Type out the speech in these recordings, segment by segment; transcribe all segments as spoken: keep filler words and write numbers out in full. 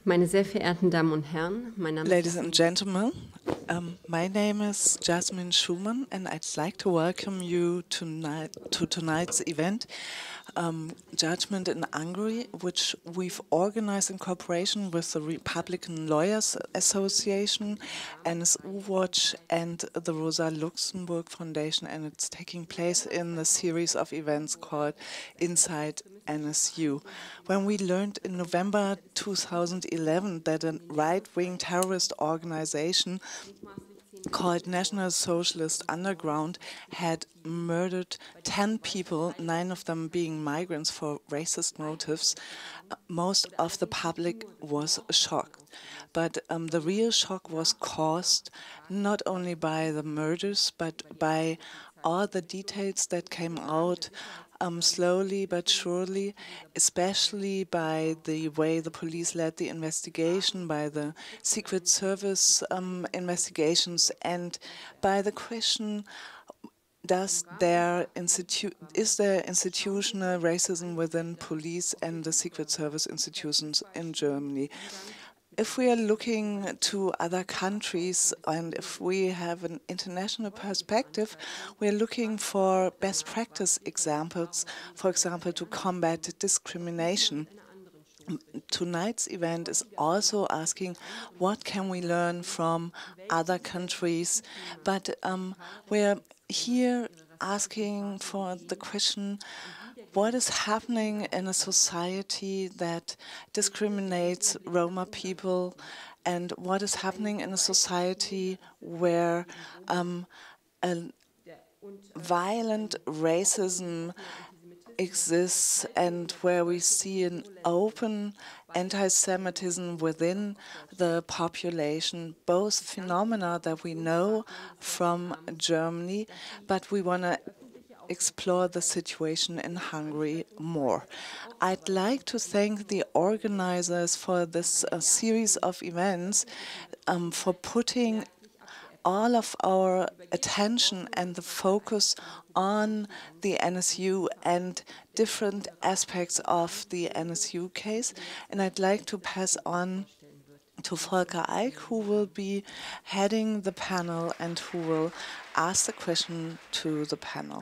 Meine sehr verehrten Damen und Herren, mein Name Ladies ist and gentlemen, um, my name is Jasmine Schumann, and I'd like to welcome you tonight to tonight's event, um, Judgment in Hungary, which we've organized in cooperation with the Republican Lawyers Association, N S U Watch, and the Rosa Luxemburg Foundation, and it's taking place in the series of events called Inside N S U. When we learned in November two thousand eleven that a right-wing terrorist organization called National Socialist Underground had murdered ten people, nine of them being migrants for racist motives, most of the public was shocked. But um, the real shock was caused not only by the murders, but by all the details that came out um, slowly but surely, especially by the way the police led the investigation, by the Secret Service um, investigations, and by the question, does there institu is there institutional racism within police and the Secret Service institutions in Germany? If we are looking to other countries and if we have an international perspective, we are looking for best practice examples, for example, to combat discrimination. Tonight's event is also asking what can we learn from other countries, but um, we're here asking for the question, what is happening in a society that discriminates Roma people, and what is happening in a society where um, a violent racism exists and where we see an open anti-Semitism within the population, both phenomena that we know from Germany, but we want to explore the situation in Hungary more. I'd like to thank the organizers for this uh, series of events um, for putting all of our attention and the focus on the N S U and different aspects of the N S U case. And I'd like to pass on to Volker Eick, who will be heading the panel and who will ask the question to the panel.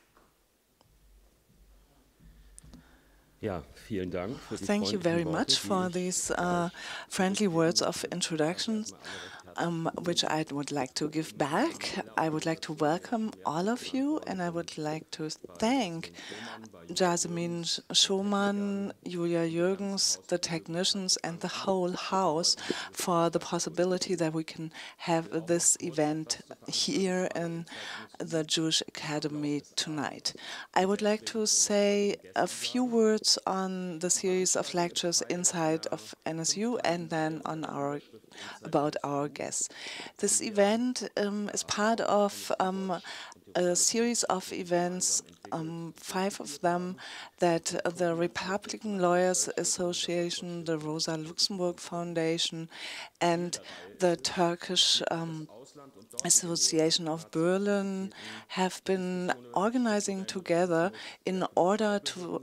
Thank you very much for these uh, friendly words of introduction, um, which I would like to give back. I would like to welcome all of you, and I would like to thank Jasmine Schumann, Julia Jürgens, the technicians, and the whole house for the possibility that we can have this event here in the Jewish Academy tonight. I would like to say a few words on the series of lectures inside of N S U and then on our about our guests. This event um, is part of um, a series of events, um, five of them, that uh, the Republican Lawyers Association, the Rosa Luxemburg Foundation, and the Turkish um, Association of Berlin have been organizing together in order to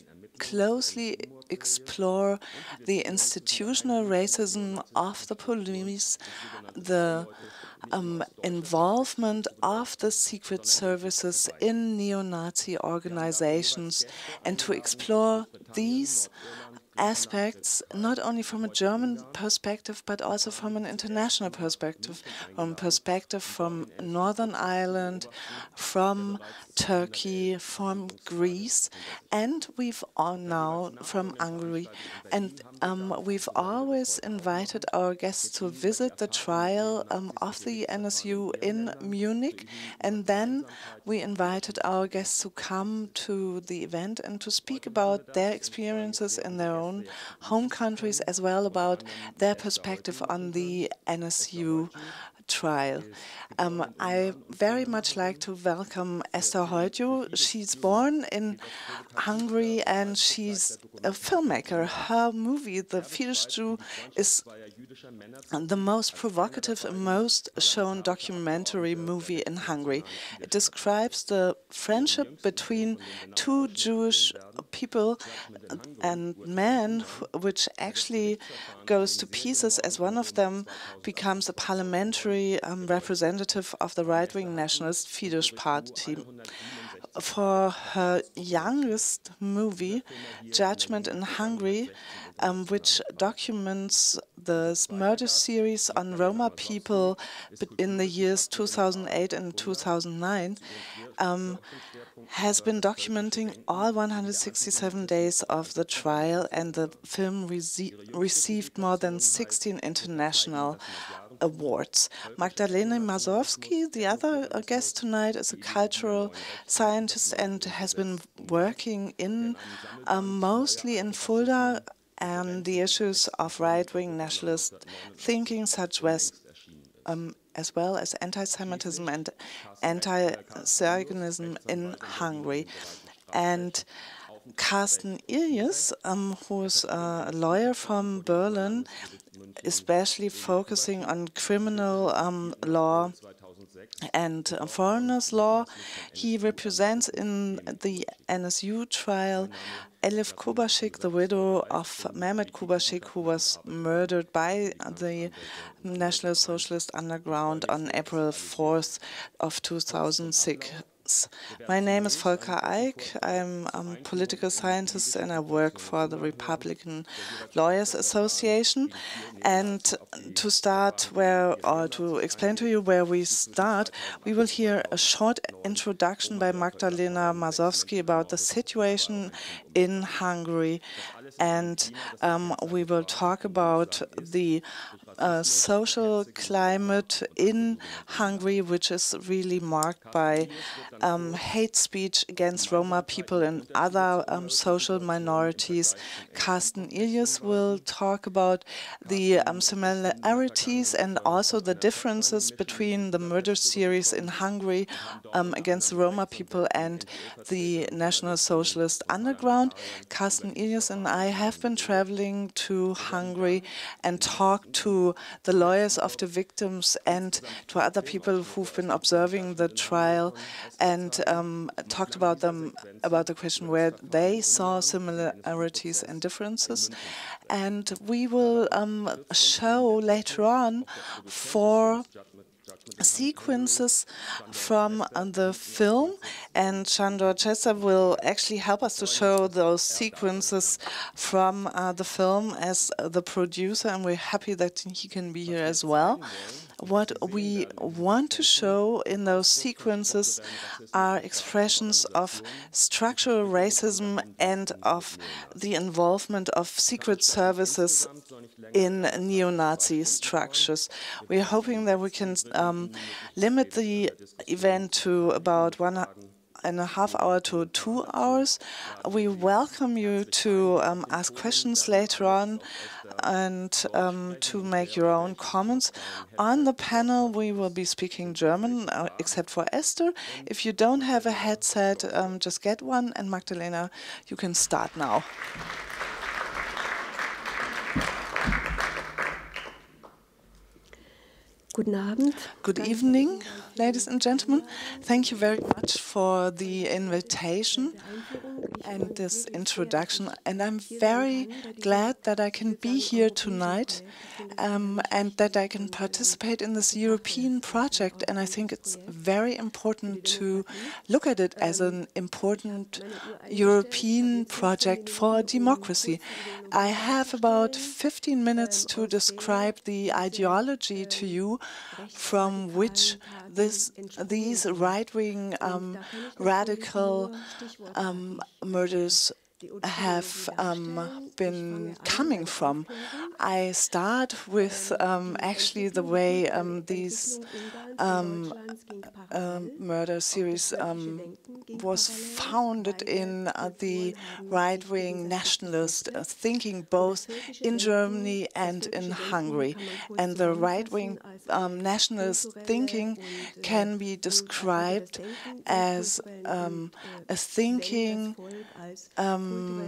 closely explore the institutional racism of the police, the um, involvement of the secret services in neo-Nazi organizations, and to explore these aspects not only from a German perspective but also from an international perspective, from perspective from Northern Ireland, from Turkey, from Greece, and we've all now from Hungary. And um, we've always invited our guests to visit the trial um, of the N S U in Munich, and then we invited our guests to come to the event and to speak about their experiences in their own home countries, as well about their perspective on the N S U trial. Um, I very much like to welcome Esther Hoytyo. She's born in Hungary and she's a filmmaker. Her movie, The Fetish Jew, is the most provocative and most shown documentary movie in Hungary. It describes the friendship between two Jewish people and men, which actually goes to pieces as one of them becomes a parliamentary um, representative of the right-wing nationalist Fidesz party. For her youngest movie, Judgment in Hungary, um, which documents the murder series on Roma people in the years two thousand eight and two thousand nine, um, has been documenting all one hundred sixty-seven days of the trial, and the film rece received more than sixteen international awards. Magdalena Mazowski, the other uh, guest tonight, is a cultural scientist and has been working in um, mostly in Fulda and the issues of right-wing nationalist thinking, such as um, as well as anti-Semitism and anti-Zionism in Hungary. And Carsten Iljes, um, who is a lawyer from Berlin, especially focusing on criminal um, law and uh, foreigners law. He represents in the N S U trial Elif Kubashik, the widow of Mehmet Kubashik, who was murdered by the National Socialist Underground on April fourth of two thousand six. My name is Volker Eick. I'm a political scientist and I work for the Republican Lawyers Association. And to start where, or to explain to you where we start, we will hear a short introduction by Magdalena Mazowski about the situation in Hungary. And um, we will talk about the uh, social climate in Hungary, which is really marked by um, hate speech against Roma people and other um, social minorities. Carsten Iljes will talk about the um, similarities and also the differences between the murder series in Hungary um, against the Roma people and the National Socialist Underground. Carsten Iljes and I have been traveling to Hungary and talked to the lawyers of the victims and to other people who've been observing the trial, and um, talked about them about the question where they saw similarities and differences. And we will um, show later on four sequences from uh, the film, and Sandor Chesa will actually help us to show those sequences from uh, the film as uh, the producer, and we're happy that he can be here as well. What we want to show in those sequences are expressions of structural racism and of the involvement of secret services in neo-Nazi structures. We're hoping that we can um, limit the event to about one and a half hour to two hours. We welcome you to um, ask questions later on and um, to make your own comments. On the panel, we will be speaking German, uh, except for Esther. If you don't have a headset, um, just get one. And Magdalena, you can start now. Guten Abend. Good evening, ladies and gentlemen. Thank you very much for the invitation and this introduction. And I'm very glad that I can be here tonight um, and that I can participate in this European project. And I think it's very important to look at it as an important European project for democracy. I have about fifteen minutes to describe the ideology to you from which this, these right-wing um, radical um, murders have um, been coming from. I start with um, actually the way um, these um, uh, murder series um, was founded in uh, the right-wing nationalist uh, thinking, both in Germany and in Hungary. And the right-wing um, nationalist thinking can be described as um, a thinking um, um,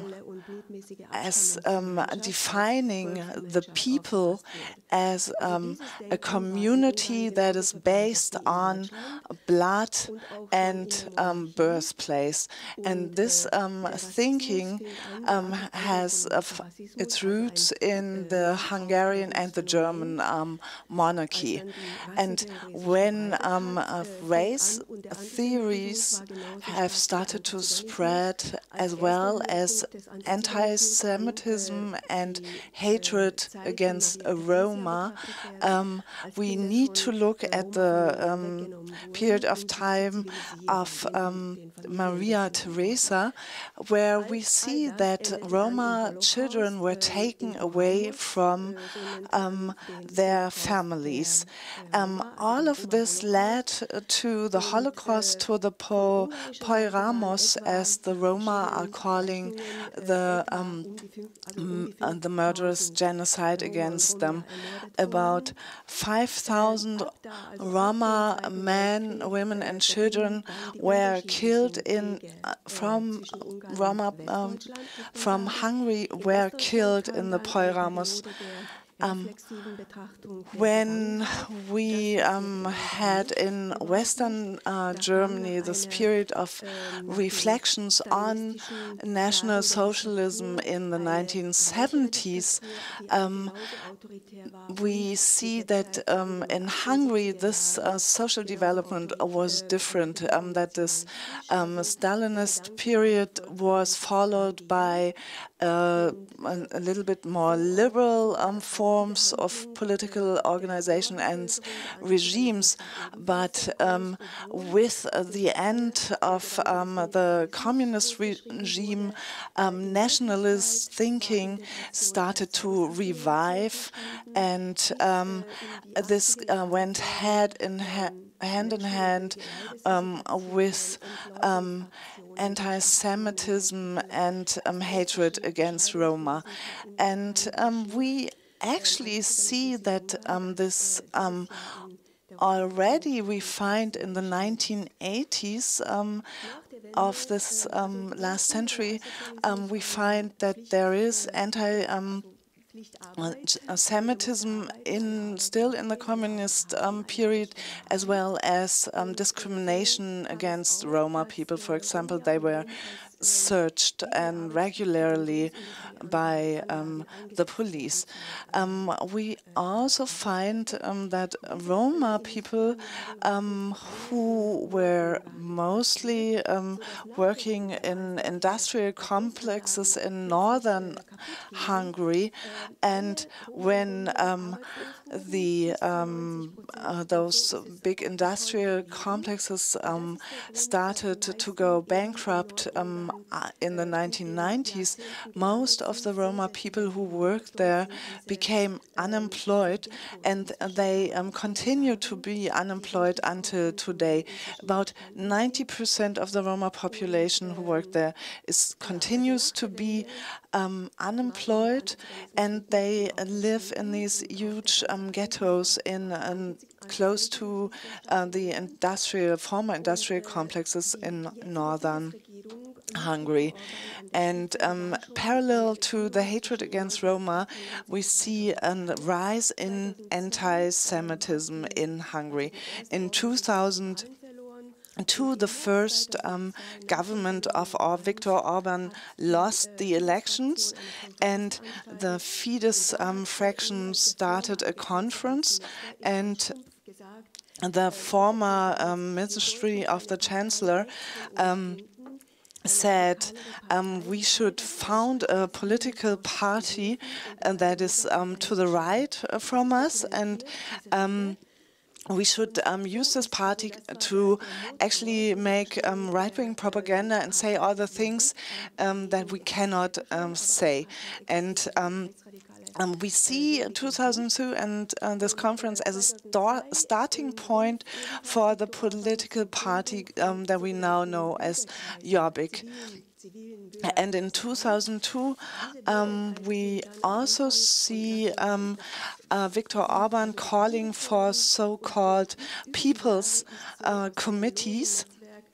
as um, defining the people as um, a community that is based on blood and um, birthplace. And this um, thinking um, has uh, its roots in the Hungarian and the German um, monarchy. And when um, uh, race theories have started to spread, as well as anti-Semitism and hatred against Roma, um, we need to look at the um, period of time of um, Maria Theresa, where we see that Roma children were taken away from um, their families. Um, all of this led to the Holocaust, to the po Poiramos, as the Roma are calling the um, uh, the murderous genocide against them. About five thousand Roma men, women, and children were killed in uh, from Roma um, from Hungary were killed in the Poiramos. Um, when we um, had in Western uh, Germany this period of reflections on National Socialism in the nineteen seventies, um, we see that um, in Hungary this uh, social development was different, um, that this um, Stalinist period was followed by uh, a, a little bit more liberal um, forms of political organization and regimes, but um, with uh, the end of um, the communist regime, um, nationalist thinking started to revive, and um, this uh, went hand in ha hand in hand um, with um, anti-Semitism and um, hatred against Roma. And um, we actually see that um, this um, already we find in the nineteen eighties um, of this um, last century, um, we find that there is anti um, Uh, Semitism in still in the communist um, period, as well as um, discrimination against Roma people. For example, they were searched and regularly by um, the police. Um, we also find um, that Roma people um, who were mostly um, working in industrial complexes in northern Hungary, and when um, the um, uh, those big industrial complexes um, started to go bankrupt um, in the nineteen nineties, most of the Roma people who worked there became unemployed, and they um, continue to be unemployed until today. About ninety percent of the Roma population who worked there is continues to be um, unemployed, and they live in these huge um, ghettos in um, close to uh, the industrial former industrial complexes in northern Hungary. And um, parallel to the hatred against Roma, we see a rise in anti-Semitism in Hungary. In two thousand two, the first um, government of uh, Viktor Orban lost the elections, and the Fidesz um, fraction started a conference, and the former um, Ministry of the Chancellor um, said um, we should found a political party uh, that is um, to the right uh, from us, and um, we should um, use this party to actually make um, right-wing propaganda and say all the things um, that we cannot um, say. And um, Um, we see two thousand two and uh, this conference as a star starting point for the political party um, that we now know as Jobbik. And in two thousand two, um, we also see um, uh, Viktor Orban calling for so-called people's uh, committees.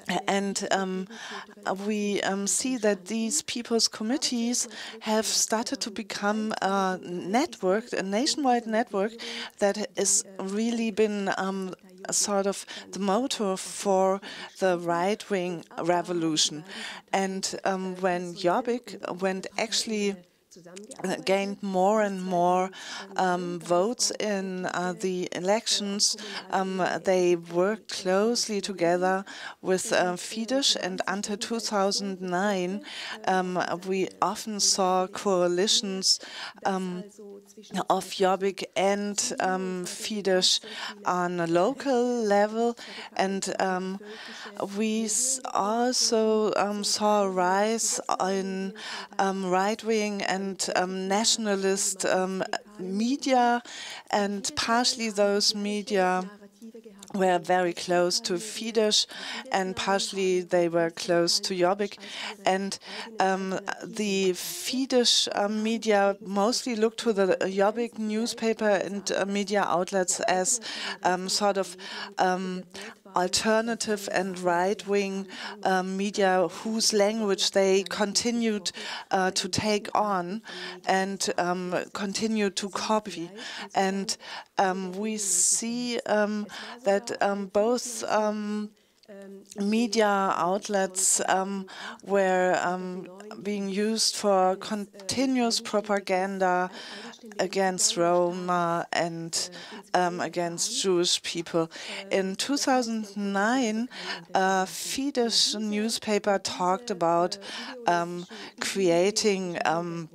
And um, we um, see that these people's committees have started to become a network, a nationwide network that has really been um, a sort of the motor for the right-wing revolution. And um, when Jobbik went actually Uh, gained more and more um, votes in uh, the elections. Um, they worked closely together with uh, Fidesz, and until two thousand nine, um, we often saw coalitions um, of Jobbik and um, Fidesz on a local level, and um, we also um, saw a rise in um, right-wing and and um, nationalist um, media, and partially those media were very close to Fidesz, and partially they were close to Jobbik. And um, the Fidesz uh, media mostly looked to the Jobbik newspaper and uh, media outlets as um, sort of um, alternative and right-wing uh, media whose language they continued uh, to take on and um, continue to copy. And um, we see um, that um, both um, media outlets um, were um, being used for continuous propaganda against Roma and um, against Jewish people. In two thousand nine, a Fidesz newspaper talked about um, creating um,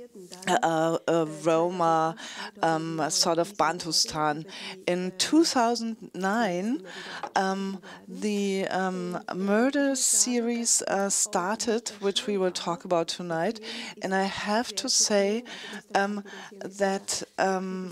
a, a Roma um, sort of Bantustan. In two thousand nine, um, the um, murder series uh, started, which we will talk about tonight, and I have to say um, that um,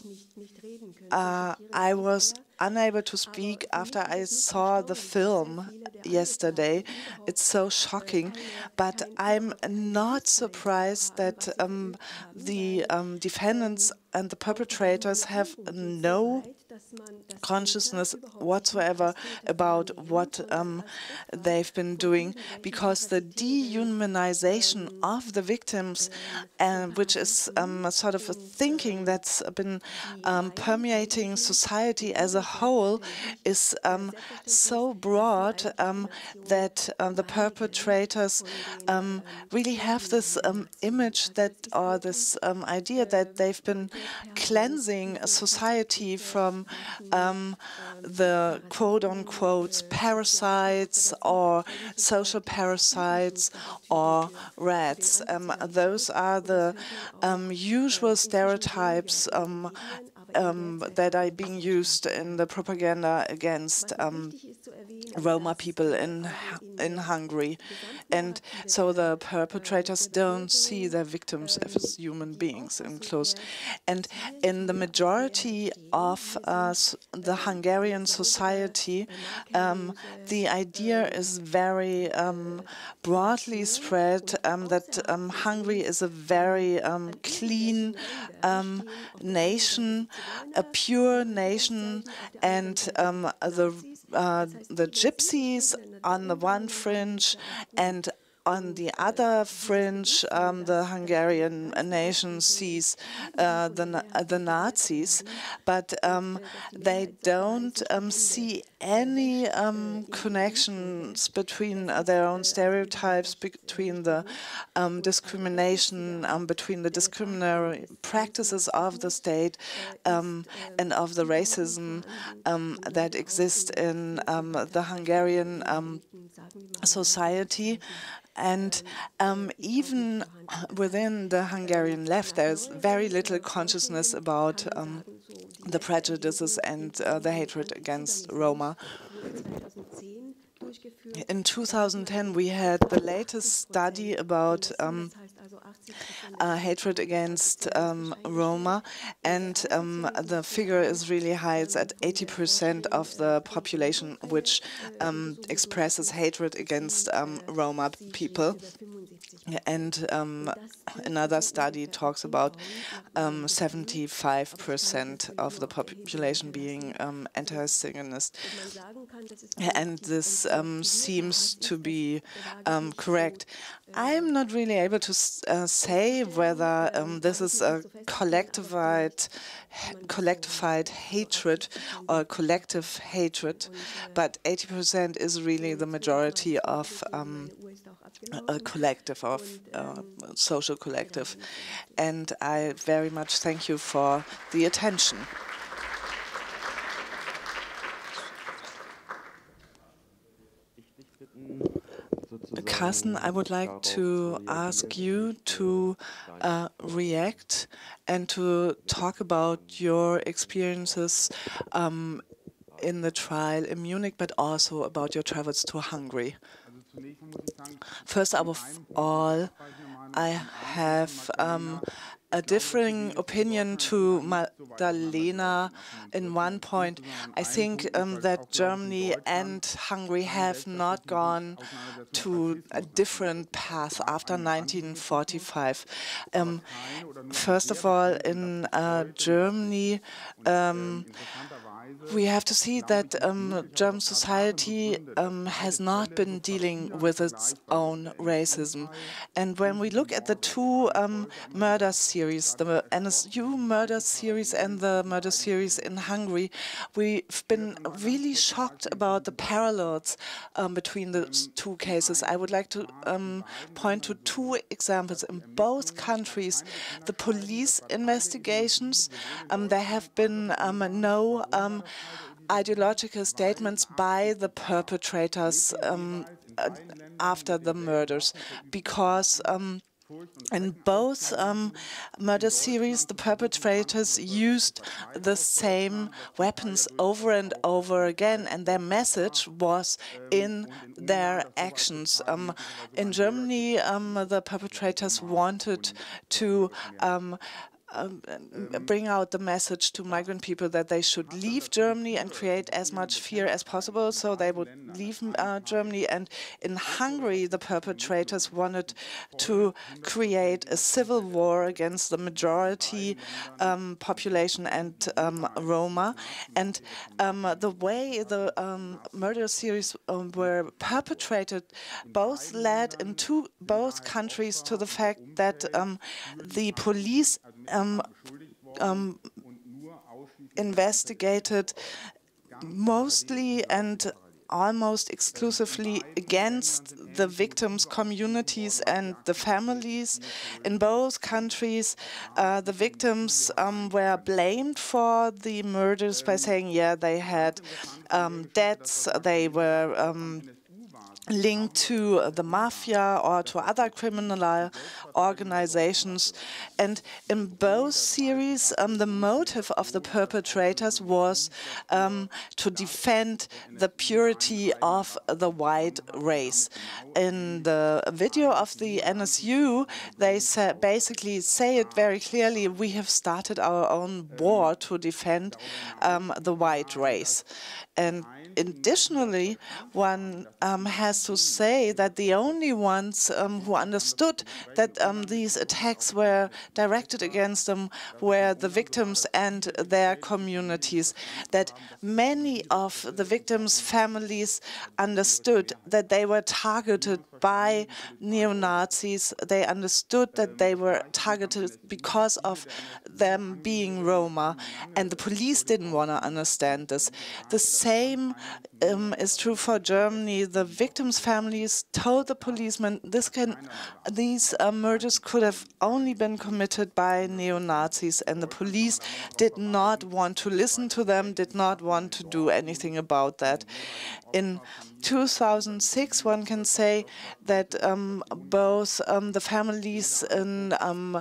uh, I was unable to speak after I saw the film yesterday. It's so shocking, but I'm not surprised that um, the um, defendants and the perpetrators have no consciousness whatsoever about what um, they've been doing, because the dehumanization of the victims, uh, which is um, a sort of a thinking that's been um, permeating society as a whole, is um, so broad um, that um, the perpetrators um, really have this um, image that, or this um, idea that they've been cleansing a society from um, the quote-unquote parasites or social parasites or rats. Um, those are the um, usual stereotypes um, um, that are being used in the propaganda against um, Roma people in in Hungary. And so the perpetrators don't see their victims as human beings in close. And in the majority of uh, the Hungarian society, um, the idea is very um, broadly spread um, that um, Hungary is a very um, clean um, nation, a pure nation, and um, the uh, the gypsies on the one fringe, and on the other fringe, um, the Hungarian nation sees uh, the uh, the Nazis, but um, they don't um, see any um, connections between uh, their own stereotypes, between the um, discrimination, um, between the discriminatory practices of the state um, and of the racism um, that exists in um, the Hungarian um, society. And um, even within the Hungarian left, there's very little consciousness about um, the prejudices and uh, the hatred against Roma. In two thousand ten, we had the latest study about um, uh, hatred against um, Roma, and um, the figure is really high. It's at eighty percent of the population which um, expresses hatred against um, Roma people. And um, another study talks about um, seventy-five percent of the population being um, anti-Zionist. And this um, seems to be um, correct. I'm not really able to uh, say whether um, this is a collectivized, collectivified hatred or collective hatred, but eighty percent is really the majority of um, a collective, of uh, social collective. And I very much thank you for the attention. Carsten, I would like to ask you to uh, react and to talk about your experiences um, in the trial in Munich, but also about your travels to Hungary. First of all, I have um, a differing opinion to Magdalena in one point. I think um, that Germany and Hungary have not gone to a different path after nineteen forty-five. Um, first of all, in uh, Germany, um, we have to see that um, German society um, has not been dealing with its own racism. And when we look at the two um, murder series, the N S U murder series and the murder series in Hungary, we've been really shocked about the parallels um, between the two cases. I would like to um, point to two examples. In both countries, the police investigations, um, there have been um, no um, ideological statements by the perpetrators um, uh, after the murders, because um, in both um, murder series, the perpetrators used the same weapons over and over again, and their message was in their actions. Um, in Germany, um, the perpetrators wanted to um, Um, bring out the message to migrant people that they should leave Germany and create as much fear as possible, so they would leave uh, Germany. And in Hungary, the perpetrators wanted to create a civil war against the majority um, population and um, Roma. And um, the way the um, murder series um, were perpetrated both led in two, both countries to the fact that um, the police Um, um, investigated mostly and almost exclusively against the victims' communities and the families. In both countries, uh, the victims um, were blamed for the murders by saying, yeah, they had um, debts, they were um, linked to the mafia or to other criminal organizations. And in both series, um, the motive of the perpetrators was um, to defend the purity of the white race. In the video of the N S U, they sa basically say it very clearly: we have started our own war to defend um, the white race. And additionally, one um, has to say that the only ones um, who understood that um, these attacks were directed against them were the victims and their communities, that many of the victims' families understood that they were targeted by neo-Nazis. They understood that they were targeted because of them being Roma, and the police didn't want to understand this. The same um, is true for Germany. The victims' families told the policemen this can, these uh, murders could have only been committed by neo-Nazis, and the police did not want to listen to them, did not want to do anything about that. In two thousand six, one can say that um, both um, the families in um,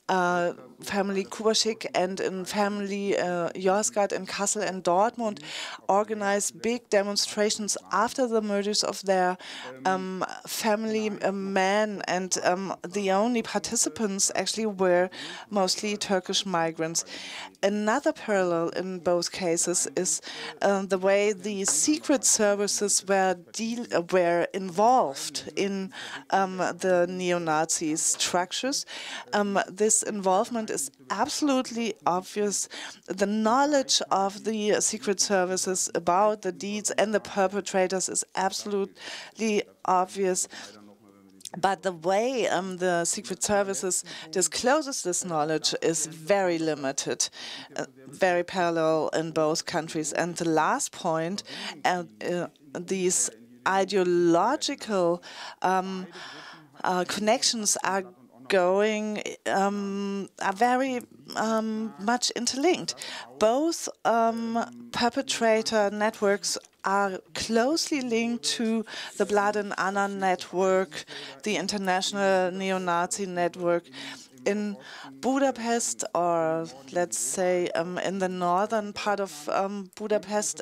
uh, family Kubaschik and in family uh, Josgard in Kassel and Dortmund organized big demonstrations after the murders of their um, family uh, men, and um, the only participants actually were mostly Turkish migrants. Another parallel in both cases is uh, the way the secret services were deal uh, were involved in um, the neo-Nazi structures. Um, this involvement is absolutely obvious. The knowledge of the secret services about the deeds and the perpetrators is absolutely obvious. But the way um, the Secret Services discloses this knowledge is very limited, uh, very parallel in both countries. And the last point, uh, uh, these ideological um, uh, connections are going um, are very um, much interlinked. Both um, perpetrator networks are closely linked to the Blood and Honor network, the international neo-Nazi network. In Budapest, or let's say um, in the northern part of um, Budapest,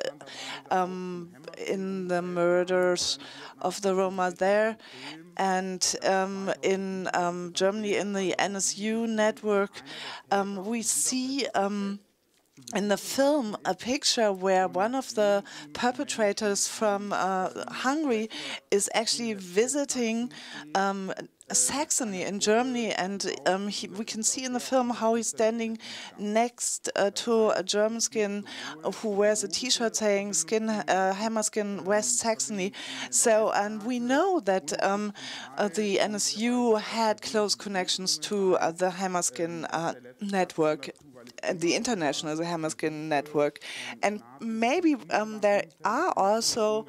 um, in the murders of the Roma there, and um, in um, Germany, in the N S U network, um, we see um, in the film a picture where one of the perpetrators from uh, Hungary is actually visiting um, Saxony in Germany, and um, he, we can see in the film how he's standing next uh, to a German skin who wears a T-shirt saying "Skin uh, Hammerskin West Saxony." So, and we know that um, uh, the N S U had close connections to uh, the Hammerskin uh, network. The international the Hammerskin network, and maybe um, there are also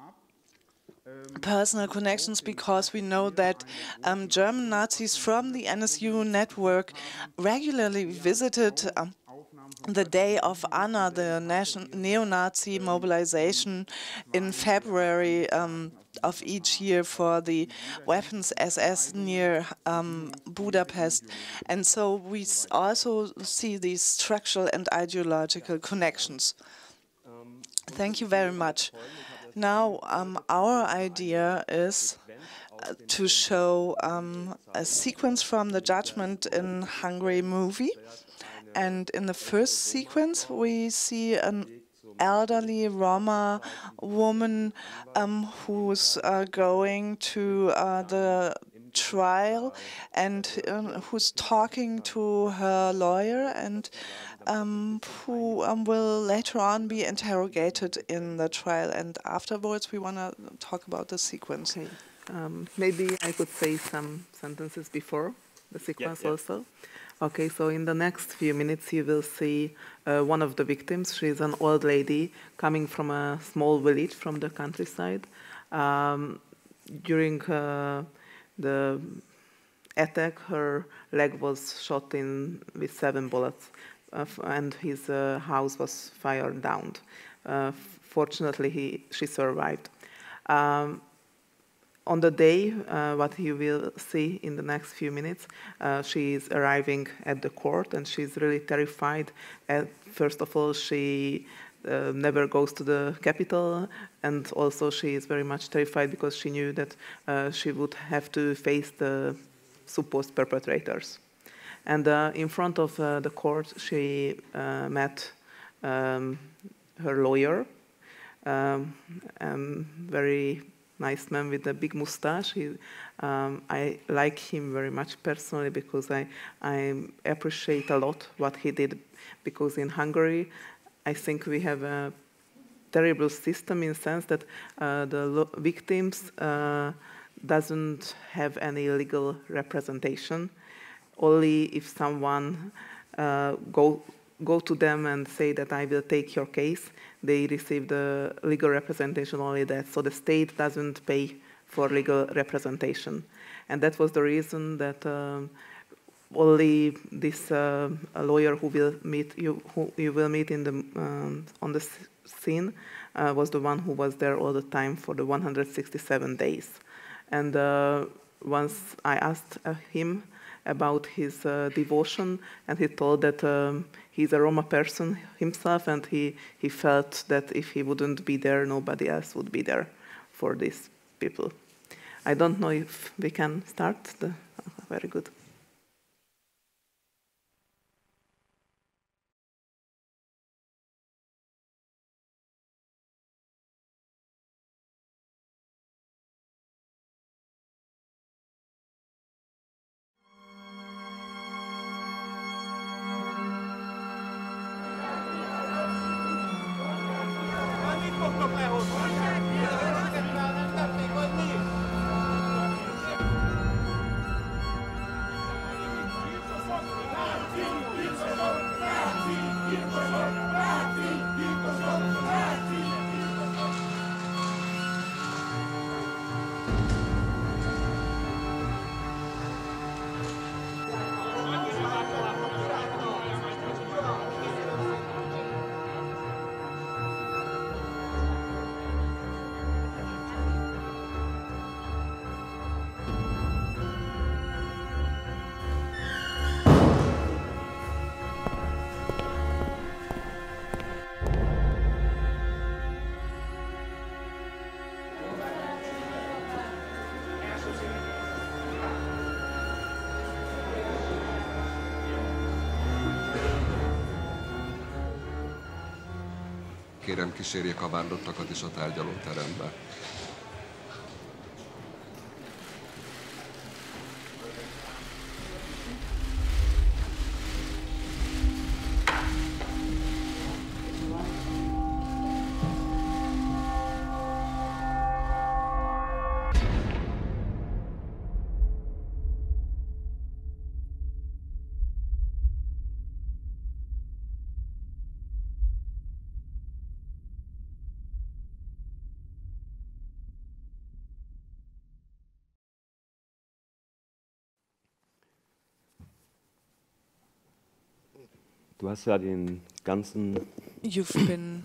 personal connections, because we know that um, German Nazis from the N S U network regularly visited um, the Day of Honor, the neo-Nazi mobilization in February um, of each year for the weapons S S near um, Budapest. And so we also see these structural and ideological connections. Thank you very much. Now, um, our idea is uh, to show um, a sequence from the Judgment in Hungary movie. And in the first sequence, we see an elderly Roma woman um, who's uh, going to uh, the trial and um, who's talking to her lawyer, and um, who um, will later on be interrogated in the trial. And afterwards, we want to talk about the sequence. Okay. Um, maybe I could say some sentences before the sequence yeah, yeah. also. Okay, so in the next few minutes you will see uh, one of the victims. She's an old lady coming from a small village from the countryside. Um, during uh, the attack, her leg was shot in with seven bullets, uh, and his uh, house was fired down. Uh, fortunately, he, she survived. Um, On the day, uh, what you will see in the next few minutes, uh, she is arriving at the court, and she's really terrified. Uh, first of all, she uh, never goes to the capital, and also she is very much terrified because she knew that uh, she would have to face the supposed perpetrators. And uh, in front of uh, the court, she uh, met um, her lawyer, um, um, very nice man with a big mustache. He, um, I like him very much personally because I, I appreciate a lot what he did, because in Hungary, I think we have a terrible system in the sense that uh, the victims uh, doesn't have any legal representation. Only if someone uh, go go to them and say that I will take your case, they receive the legal representation, only that. So the state doesn't pay for legal representation. And that was the reason that um, only this uh, lawyer who will meet you, who you will meet in the, um, on the scene uh, was the one who was there all the time for the one hundred sixty-seven days. And uh, once I asked uh, him about his uh, devotion, and he told that um, he's a Roma person himself, and he, he felt that if he wouldn't be there, nobody else would be there for these people. I don't know if we can start. The, very good. Kérem, kísérjék a vádlottakat is a tárgyalóterembe. Du hast ja den ganzen, You've been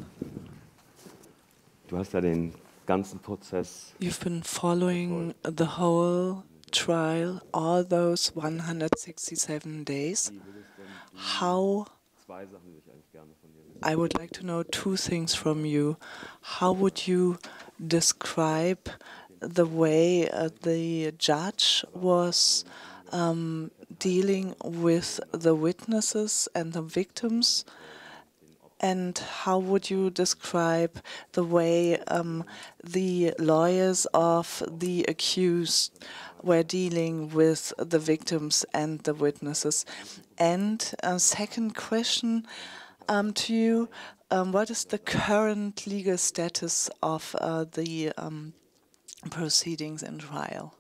du hast ja den ganzen Prozess you've been following the whole trial, all those one hundred sixty-seven days. How zwei Sachen würde ich eigentlich gerne von dir wissen. I would like to know two things from you. How would you describe the way uh, the judge was um, dealing with the witnesses and the victims? And how would you describe the way um, the lawyers of the accused were dealing with the victims and the witnesses? And a second question um, to you, um, what is the current legal status of uh, the um, proceedings and trial?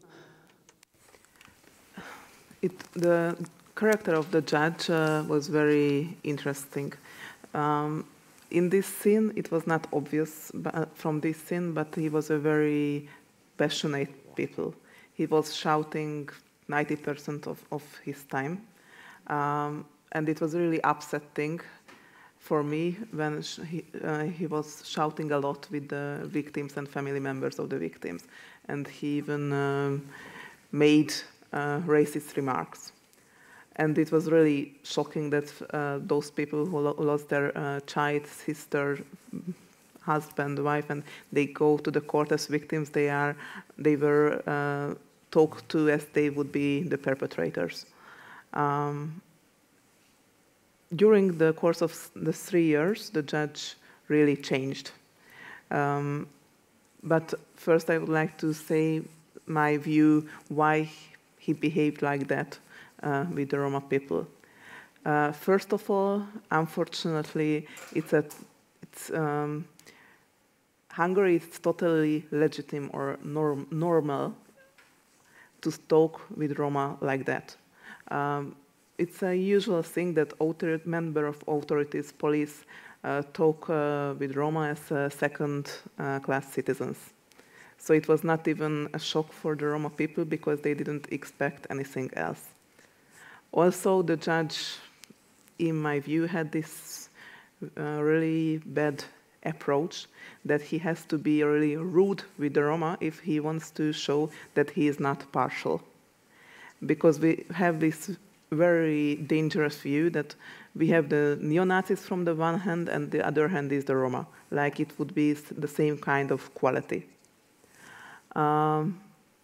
It, the character of the judge uh, was very interesting. Um, in this scene, it was not obvious from this scene, but he was a very passionate people. He was shouting ninety percent of, of his time. Um, and it was really upsetting for me when sh he, uh, he was shouting a lot with the victims and family members of the victims. And he even um, made uh, racist remarks. And it was really shocking that uh, those people who lo lost their uh, child, sister, husband, wife, and they go to the court as victims, they are, they were uh, talked to as they would be the perpetrators. Um, during the course of the three years, the judge really changed. Um, but first, I would like to say my view why he behaved like that uh, with the Roma people. Uh, first of all, unfortunately, it's a, it's, um, Hungary is totally legitimate or norm, normal to talk with Roma like that. Um, it's a usual thing that author, member of authorities, police, uh, talk uh, with Roma as uh, second-class uh, citizens. So it was not even a shock for the Roma people because they didn't expect anything else. Also, the judge, in my view, had this uh, really bad approach that he has to be really rude with the Roma if he wants to show that he is not partial. because we have this very dangerous view that we have the neo-Nazis from the one hand and the other hand is the Roma, like it would be the same kind of quality. Um,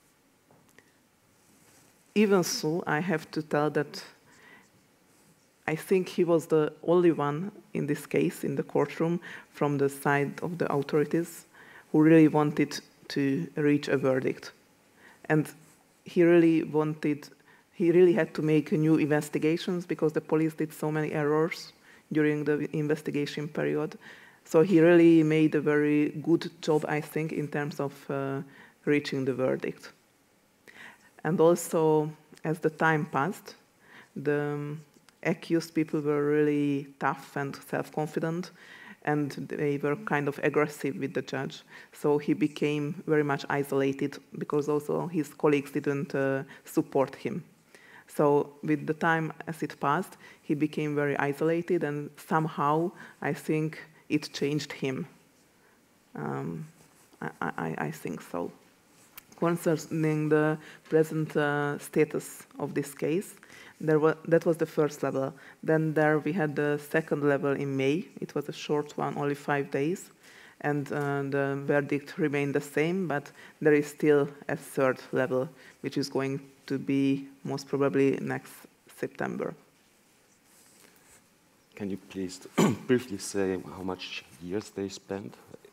even so, I have to tell that I think he was the only one in this case, in the courtroom, from the side of the authorities, who really wanted to reach a verdict. And he really wanted, he really had to make new investigations because the police did so many errors during the investigation period. So he really made a very good job, I think, in terms of uh, reaching the verdict. And also, as the time passed, the um, accused people were really tough and self-confident, and they were kind of aggressive with the judge. So he became very much isolated because also his colleagues didn't uh, support him. So with the time as it passed, he became very isolated, and somehow I think it changed him. Um, I, I, I think so. Concerning the present uh, status of this case, there was, that was the first level. Then there we had the second level in May. It was a short one, only five days. And uh, the verdict remained the same, but there is still a third level, which is going to be most probably next September. Can you please briefly say how much years they spent?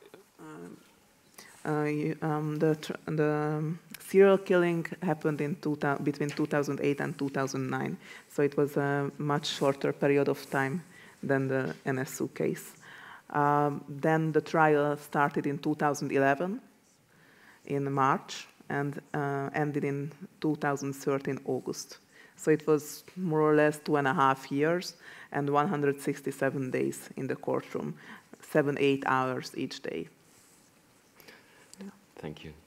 Uh, you, um, the, tr the um, serial killing happened in two between two thousand eight and two thousand nine, so it was a much shorter period of time than the N S U case. Um, then the trial started in two thousand eleven, in March, and uh, ended in two thousand thirteen, August. So it was more or less two and a half years and one hundred sixty-seven days in the courtroom, seven, eight hours each day. Thank you.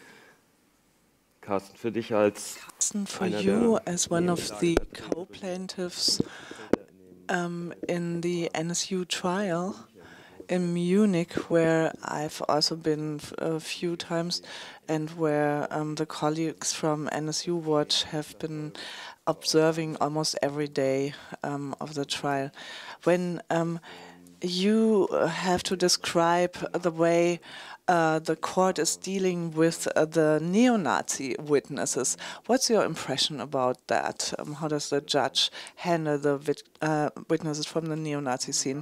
Carsten, für dich als Carsten, for you as one of the co-plaintiffs um, in the N S U trial in Munich, where I've also been a few times, and where um, the colleagues from N S U Watch have been observing almost every day um, of the trial. When um, you have to describe the way uh, the court is dealing with uh, the neo-Nazi witnesses, what's your impression about that? Um, how does the judge handle the wit uh, witnesses from the neo-Nazi scene?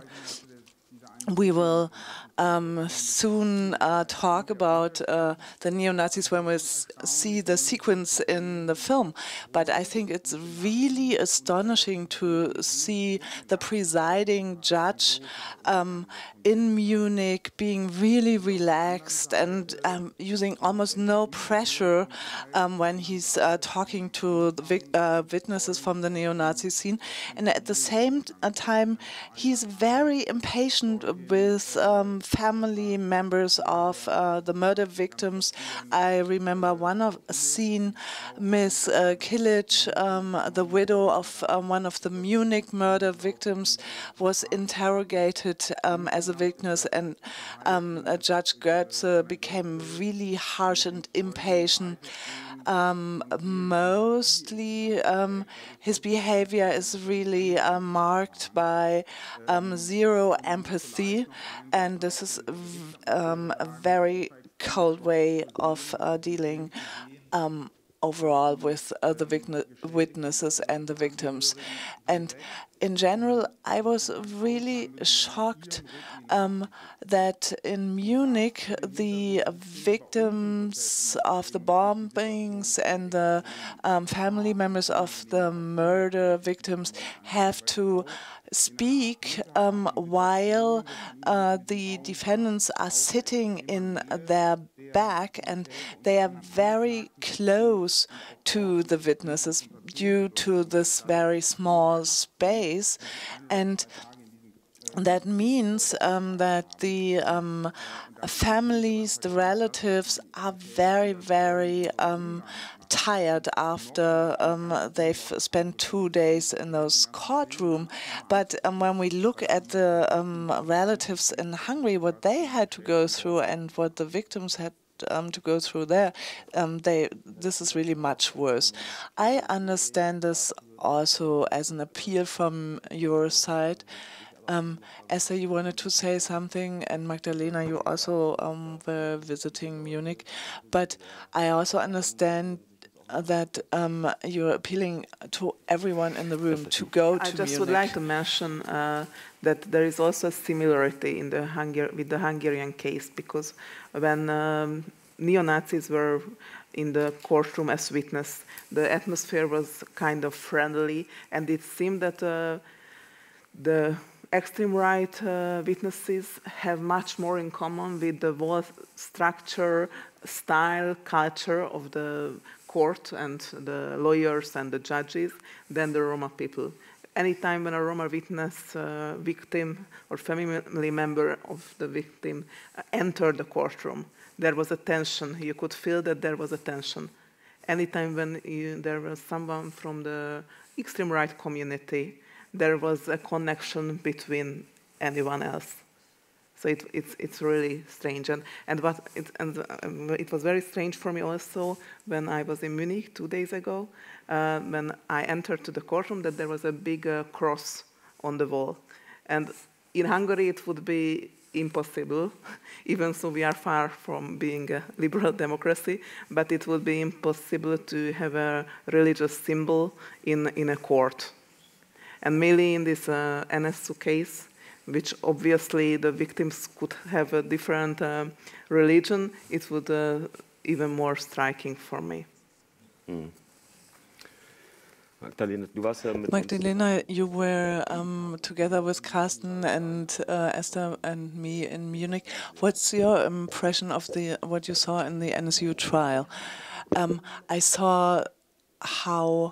We will um, soon uh, talk about uh, the neo-Nazis when we s see the sequence in the film, but I think it's really astonishing to see the presiding judge um, in Munich being really relaxed and um, using almost no pressure um, when he's uh, talking to the uh, witnesses from the neo-Nazi scene. And at the same time, he's very impatient with um, family members of uh, the murder victims. I remember one of a scene, Miss uh, Kilic, um, the widow of um, one of the Munich murder victims, was interrogated um, as a witness, and um, uh, Judge Goetze became really harsh and impatient. Um, mostly um, his behavior is really uh, marked by um, zero empathy, and this is um, a very cold way of uh, dealing um, overall with uh, the witnesses and the victims. And in general, I was really shocked um, that in Munich, the victims of the bombings and the um, family members of the murder victims have to speak um, while uh, the defendants are sitting in their back, and they are very close to the witnesses due to this very small space. And that means um, that the um, families, the relatives are very, very um, tired after um, they've spent two days in those courtroom. But um, when we look at the um, relatives in Hungary, what they had to go through and what the victims had um, to go through there, um, they this is really much worse. I understand this also as an appeal from your side. Um, Esther, you wanted to say something, and Magdalena, you also um, were visiting Munich, but I also understand uh, that um, you're appealing to everyone in the room to go to I just Munich. would like to mention uh, that there is also a similarity in the Hungar with the Hungarian case, because when um, neo-Nazis were in the courtroom as witness, the atmosphere was kind of friendly, and it seemed that uh, the extreme right uh, witnesses have much more in common with the whole structure, style, culture of the court and the lawyers and the judges than the Roma people. Anytime when a Roma witness, uh, victim or family member of the victim uh, entered the courtroom, there was a tension. You could feel that there was a tension. Anytime when you, there was someone from the extreme right community, there was a connection between anyone else. So it, it's, it's really strange. And, and, what it, and um, it was very strange for me also when I was in Munich two days ago, uh, when I entered to the courtroom, that there was a big uh, cross on the wall. And in Hungary, it would be impossible, even so we are far from being a liberal democracy, but it would be impossible to have a religious symbol in, in a court. And mainly in this uh, N S U case, which obviously the victims could have a different uh, religion, it would uh, even more striking for me. Mm. Magdalena, du warst ja mit Magdalena, you were um, together with Carsten and uh, Esther and me in Munich. What's your impression of the what you saw in the N S U trial? Um, I saw how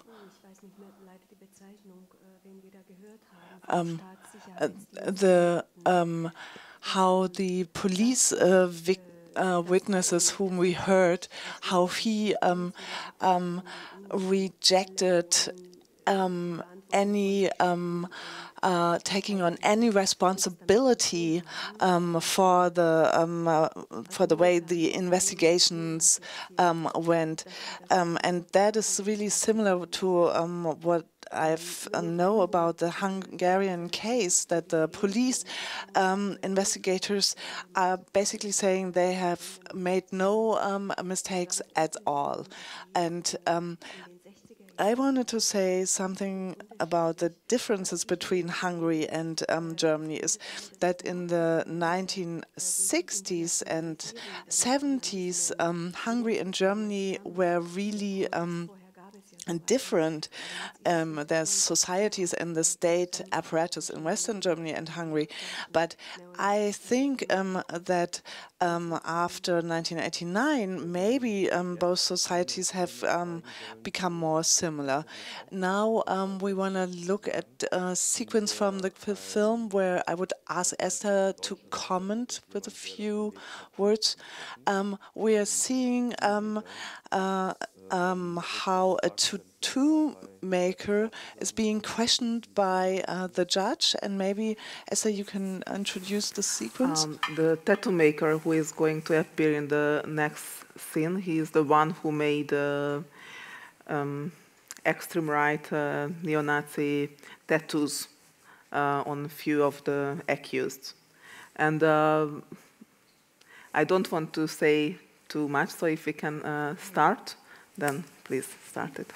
Um, uh, the um, how the police uh, vic uh, witnesses whom we heard, how he um, um, rejected um, any um, uh, taking on any responsibility um, for the um, uh, for the way the investigations um, went, um, and that is really similar to um, what I uh, know about the Hungarian case, that the police um, investigators are basically saying they have made no um, mistakes at all. And um, I wanted to say something about the differences between Hungary and um, Germany, is that in the nineteen sixties and seventies, um, Hungary and Germany were really um, and different. Um, there's societies and the state apparatus in Western Germany and Hungary, but I think um, that um, after nineteen eighty-nine, maybe um, both societies have um, become more similar. Now um, we want to look at a sequence from the film where I would ask Esther to comment with a few words. Um, we are seeing um, uh, Um, how a tattoo maker is being questioned by uh, the judge, and maybe Esther, you can introduce the sequence. Um, the tattoo maker who is going to appear in the next scene, he is the one who made uh, um, extreme right uh, neo-Nazi tattoos uh, on a few of the accused. And uh, I don't want to say too much, so if we can uh, start. Then please start it.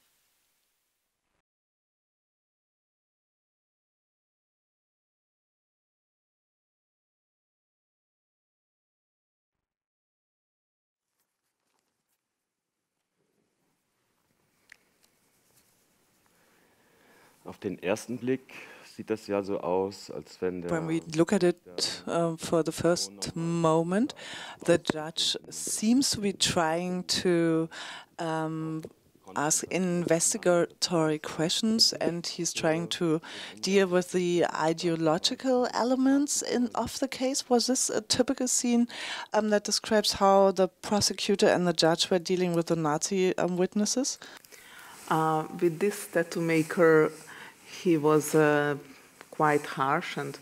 Auf den ersten Blick sieht das ja so aus, als wenn der... When we look at it uh, for the first moment, the judge seems to be trying to um, ask investigatory questions, and he's trying to deal with the ideological elements in of the case. Was this a typical scene um, that describes how the prosecutor and the judge were dealing with the Nazi um, witnesses? Uh, with this tattoo maker, he was uh, quite harsh, and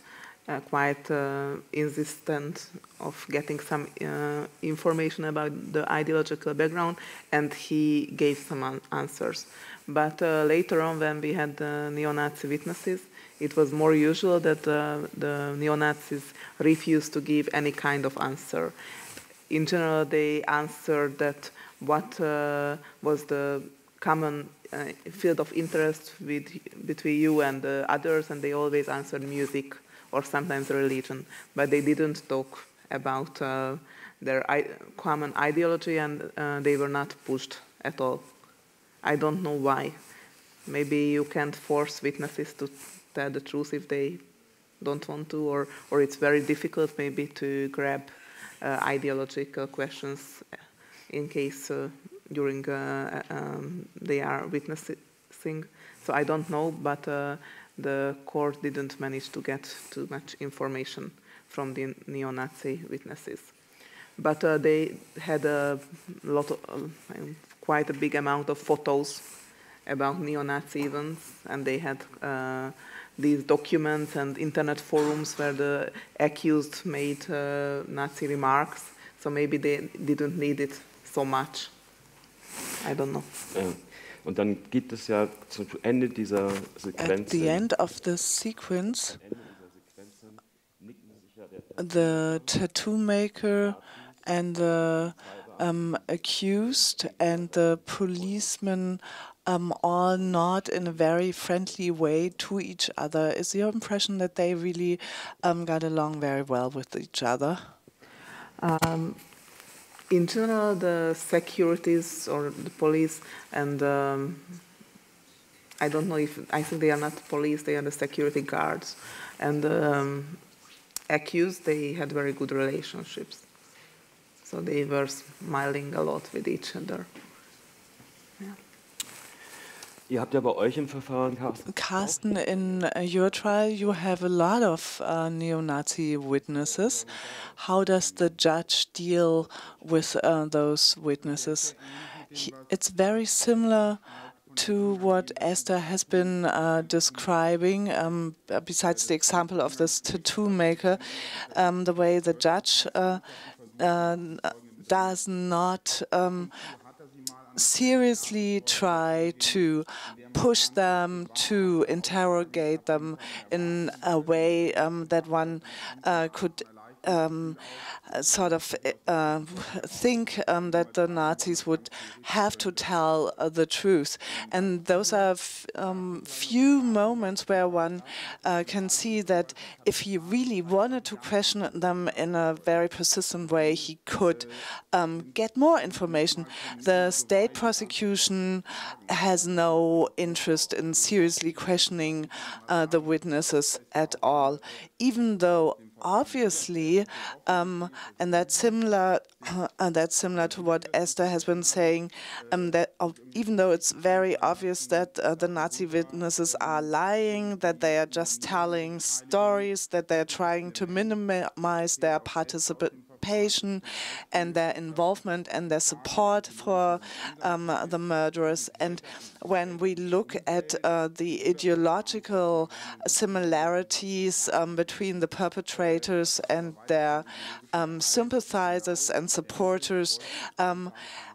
uh, quite uh, insistent of getting some uh, information about the ideological background, and he gave some an answers. But uh, later on, when we had the neo-Nazi witnesses, it was more usual that uh, the neo-Nazis refused to give any kind of answer. In general, they answered that what uh, was the common uh, field of interest with, between you and the others, and they always answered music or sometimes religion, but they didn't talk about uh, their I common ideology, and uh, they were not pushed at all. I don't know why. Maybe you can't force witnesses to tell the truth if they don't want to, or, or it's very difficult maybe to grab uh, ideological questions in case uh, during uh, um, they are witnessing. So I don't know, but uh, the court didn't manage to get too much information from the neo-Nazi witnesses. But uh, they had a lot of, uh, quite a big amount of photos about neo-Nazi events, and they had uh, these documents and internet forums where the accused made uh, Nazi remarks, so maybe they didn't need it so much. I don't know. Ja. Und dann gibt es ja zum Ende dieser Sequenz. At the end of the sequence, the tattoo maker and the um, accused and the policeman um, all nod in a very friendly way to each other. Is your impression that they really um, got along very well with each other? Um, in general, the securities or the police and um, I don't know if, I think they are not police, they are the security guards. And um, accused, they had very good relationships. So they were smiling a lot with each other. Yeah. Ihr habt ja bei euch im Verfahren, Carsten, Carsten, in uh, your trial, you have a lot of uh, neo-Nazi witnesses. How does the judge deal with uh, those witnesses? He, it's very similar to what Esther has been uh, describing, um, besides the example of this tattoo maker, um, the way the judge uh, uh, does not um, seriously try to push them, to interrogate them in a way um, that one uh, could um, sort of uh, think um, that the Nazis would have to tell uh, the truth. And those are f um, few moments where one uh, can see that if he really wanted to question them in a very persistent way, he could um, get more information. The state prosecution has no interest in seriously questioning uh, the witnesses at all, even though obviously, um, and that's similar, uh, that's similar to what Esther has been saying, um, that uh, even though it's very obvious that uh, the Nazi witnesses are lying, that they are just telling stories, that they're trying to minimize their participation and their involvement and their support for um, the murderers. And when we look at uh, the ideological similarities um, between the perpetrators and their um, sympathizers and supporters, um,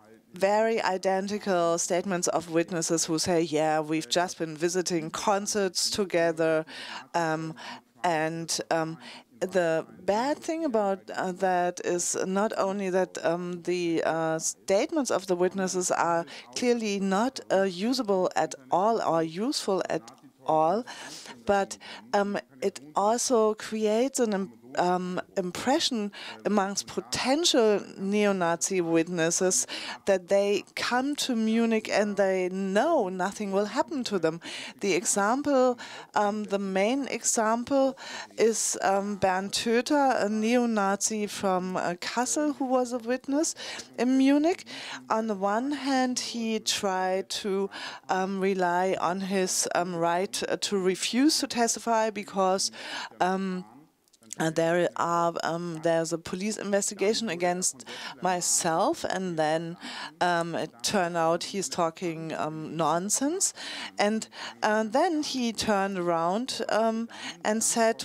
very identical statements of witnesses who say, yeah, we've just been visiting concerts together, um, and um, the bad thing about uh, that is not only that um, the uh, statements of the witnesses are clearly not uh, usable at all or useful at all, but um, it also creates an imp um, impression amongst potential neo-Nazi witnesses that they come to Munich and they know nothing will happen to them. The example, um, the main example is um, Bernd Töter, a neo-Nazi from uh, Kassel who was a witness in Munich. On the one hand, he tried to um, rely on his um, right uh, to refuse to testify because um, Uh, there are um, there's a police investigation against myself, and then um, it turned out he's talking um, nonsense, and uh, then he turned around um, and said to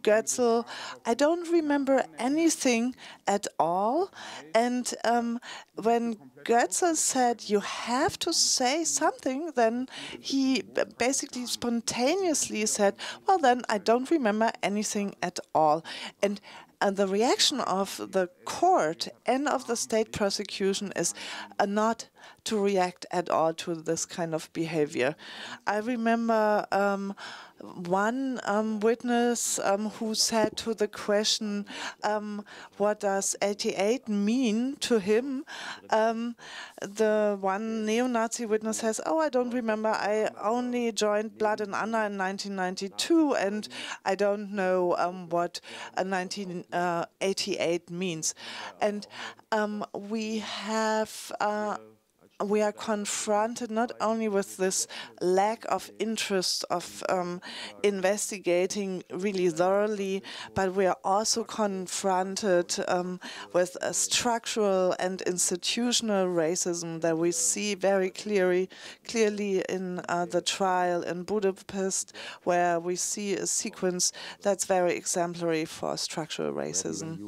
Goetzel, I don't remember anything at all. And um, when Goetzel said, you have to say something, then he basically spontaneously said, well, then I don't remember anything at all. And And the reaction of the court and of the state prosecution is uh, not to react at all to this kind of behavior. I remember um, one um, witness um, who said to the question, um, what does eighty-eight mean to him? Um, the one neo-Nazi witness says, oh, I don't remember. I only joined Blood and Honor in nineteen ninety-two, and I don't know um, what a nineteen eighty-eight means. And um, we have uh, we are confronted not only with this lack of interest of um, investigating really thoroughly, but we are also confronted um, with a structural and institutional racism that we see very clearly, clearly in uh, the trial in Budapest, where we see a sequence that's very exemplary for structural racism.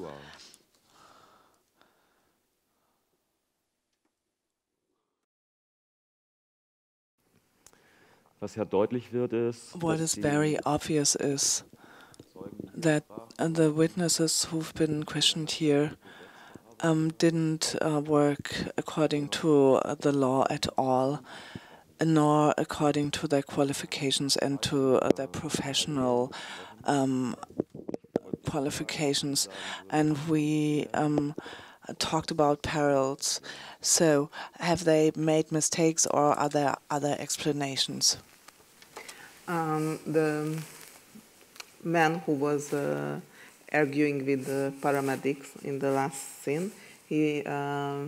Was ja deutlich wird ist, what is very obvious is that uh, the witnesses who've been questioned here um, didn't uh, work according to uh, the law at all, nor according to their qualifications and to uh, their professional um, qualifications. And we um, talked about parallels. So have they made mistakes, or are there other explanations? Um, the man who was uh, arguing with the paramedics in the last scene, he uh,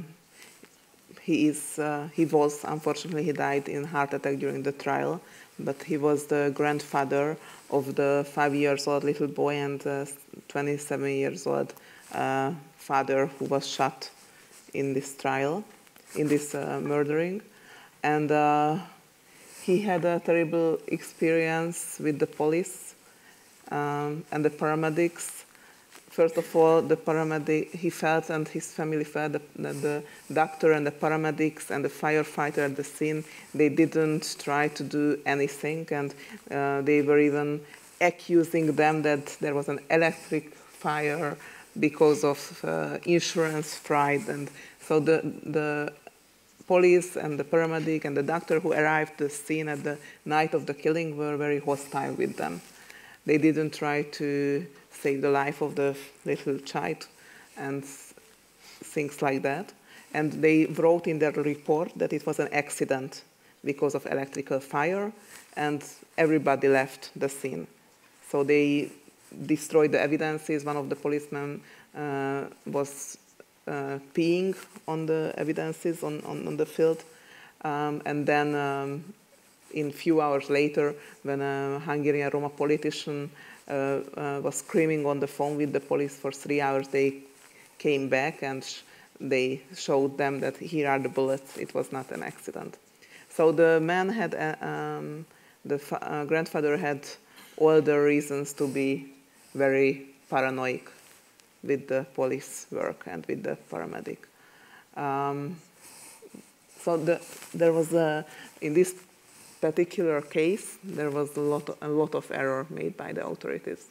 he is uh, he was unfortunately he died in heart attack during the trial, but he was the grandfather of the five years old little boy and uh, twenty-seven years old uh, father who was shot in this trial, in this uh, murdering, and. Uh, He had a terrible experience with the police um, and the paramedics. First of all, the paramedic, he felt, and his family felt, that, that the doctor and the paramedics and the firefighter at the scene, they didn't try to do anything, and uh, they were even accusing them that there was an electric fire because of uh, insurance fraud. And so the the police and the paramedic and the doctor who arrived at the scene at the night of the killing were very hostile with them. They didn't try to save the life of the little child and things like that. And they wrote in their report that it was an accident because of electrical fire, and everybody left the scene. So they destroyed the evidences. One of the policemen uh, was Uh, peeing on the evidences on, on, on the field. Um, and then um, in few hours later, when a Hungarian Roma politician uh, uh, was screaming on the phone with the police for three hours, they came back and sh they showed them that here are the bullets. It was not an accident. So the man had, uh, um, the fa uh, grandfather had all the reasons to be very paranoid with the police work and with the paramedic. Um, so the, there was a, in this particular case, there was a lot, of, a lot of error made by the authorities.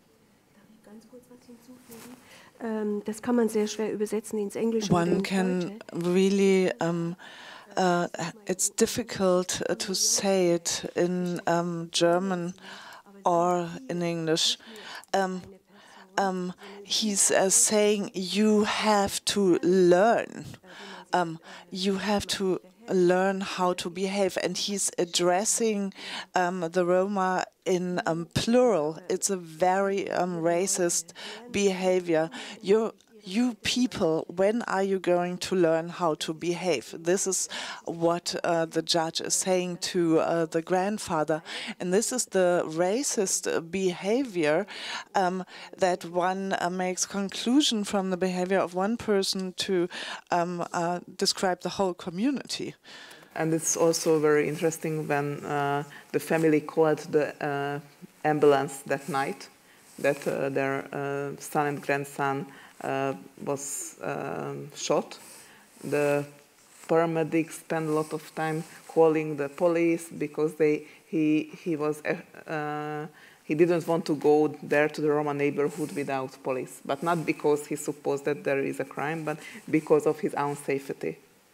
Das kann man sehr schwer übersetzen ins Englische. One can really, um, uh, it's difficult to say it in um, German or in English. Um, Um, he's uh, saying you have to learn. Um, you have to learn how to behave. And he's addressing um, the Roma in um, plural. It's a very um, racist behavior. You're You people, when are you going to learn how to behave? This is what uh, the judge is saying to uh, the grandfather. And this is the racist behavior um, that one uh, makes conclusion from the behavior of one person to um, uh, describe the whole community. And it's also very interesting when uh, the family called the uh, ambulance that night that uh, their uh, son and grandson uh, was uh, shot. The paramedics spent a lot of time calling the police because they he he was uh, he didn't want to go there to the Roma neighborhood without police, but not because he supposed that there is a crime, but because of his own safety.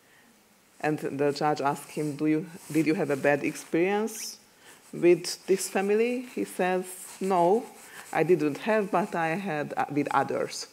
And the judge asked him, "Do you did you have a bad experience with this family?" He says, "No, I didn't have, but I had uh, with others."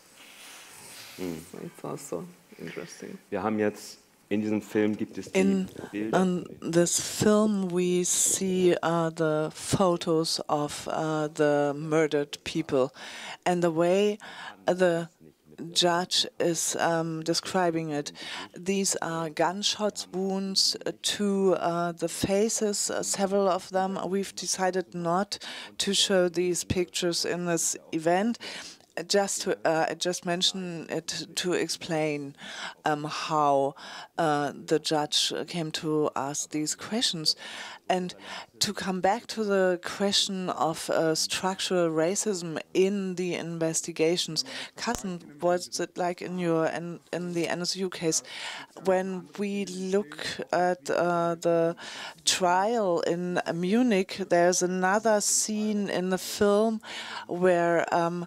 Mm. So it's also interesting. Wir haben jetzt in diesem Film gibt es die In Bilder. um, this film, we see uh, the photos of uh, the murdered people, and the way the judge is um, describing it. These are gunshot wounds to uh, the faces, uh, several of them. We've decided not to show these pictures in this event. Just to uh, just mention it to explain um, how uh, the judge came to ask these questions, and to come back to the question of uh, structural racism in the investigations. Cousin, what's it like in your in, in the N S U case? When we look at uh, the trial in Munich, there's another scene in the film where. Um,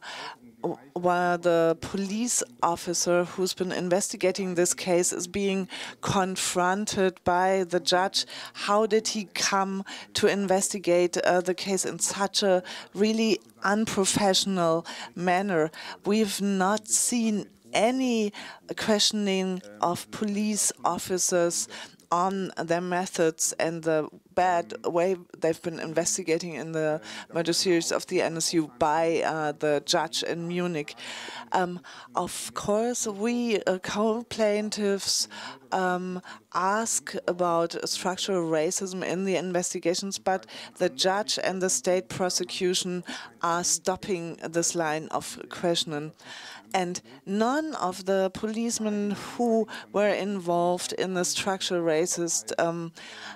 While the police officer who's been investigating this case is being confronted by the judge, how did he come to investigate uh, the case in such a really unprofessional manner? We've not seen any questioning of police officers on their methods and the bad way they've been investigating in the murder series of the N S U by uh, the judge in Munich. Um, of course, we uh, co-plaintiffs um, ask about structural racism in the investigations, but the judge and the state prosecution are stopping this line of questioning. And none of the policemen who were involved in the structural racist um,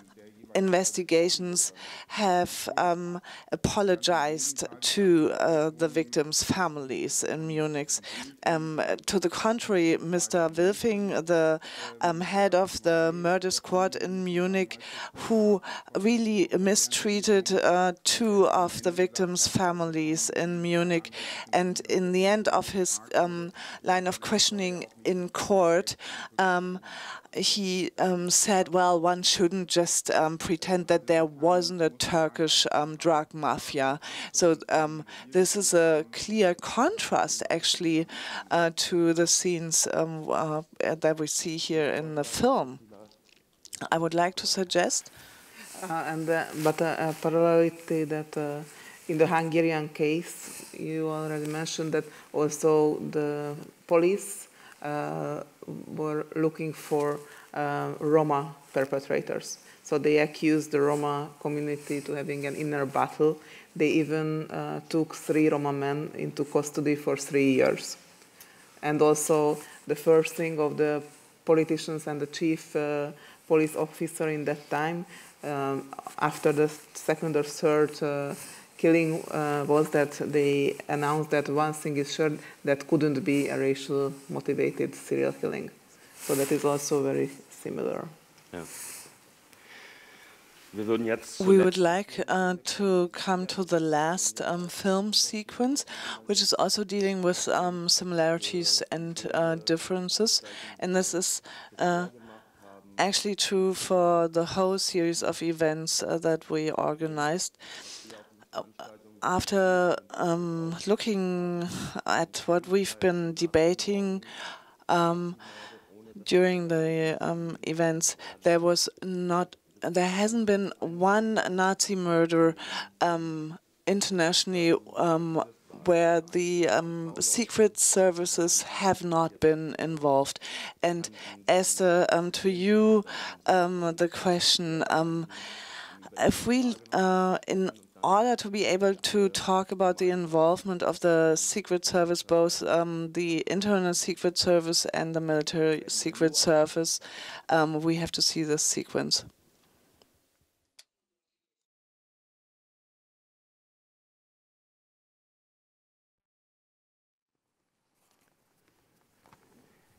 investigations have um, apologized to uh, the victims' families in Munich. Um, to the contrary, Mister Wilfing, the um, head of the murder squad in Munich, who really mistreated uh, two of the victims' families in Munich, and in the end of his um, line of questioning in court, um, he um, said, well, one shouldn't just um, pretend that there wasn't a Turkish um, drug mafia. So um, this is a clear contrast, actually, uh, to the scenes um, uh, that we see here in the film. I would like to suggest. Uh, and uh, but uh, a parallelity that uh, in the Hungarian case, you already mentioned that also the police Uh, were looking for uh, Roma perpetrators. So they accused the Roma community to having an inner battle. They even uh, took three Roma men into custody for three years. And also the first thing of the politicians and the chief uh, police officer in that time, um, after the second or third uh, killing uh, was that they announced that one thing is sure, that couldn't be a racial motivated serial killing. So that is also very similar. Ja. Wir würden jetzt We would like uh, to come to the last um, film sequence, which is also dealing with um, similarities and uh, differences. And this is uh, actually true for the whole series of events uh, that we organized. After um, looking at what we've been debating um, during the um, events, there was not, there hasn't been one Nazi murder um, internationally um, where the um, secret services have not been involved. And Esther, um, to you, um, the question: um, if we, uh, in order to be able to talk about the involvement of the Secret Service, both um, the internal Secret Service and the military Secret Service, um, we have to see this sequence.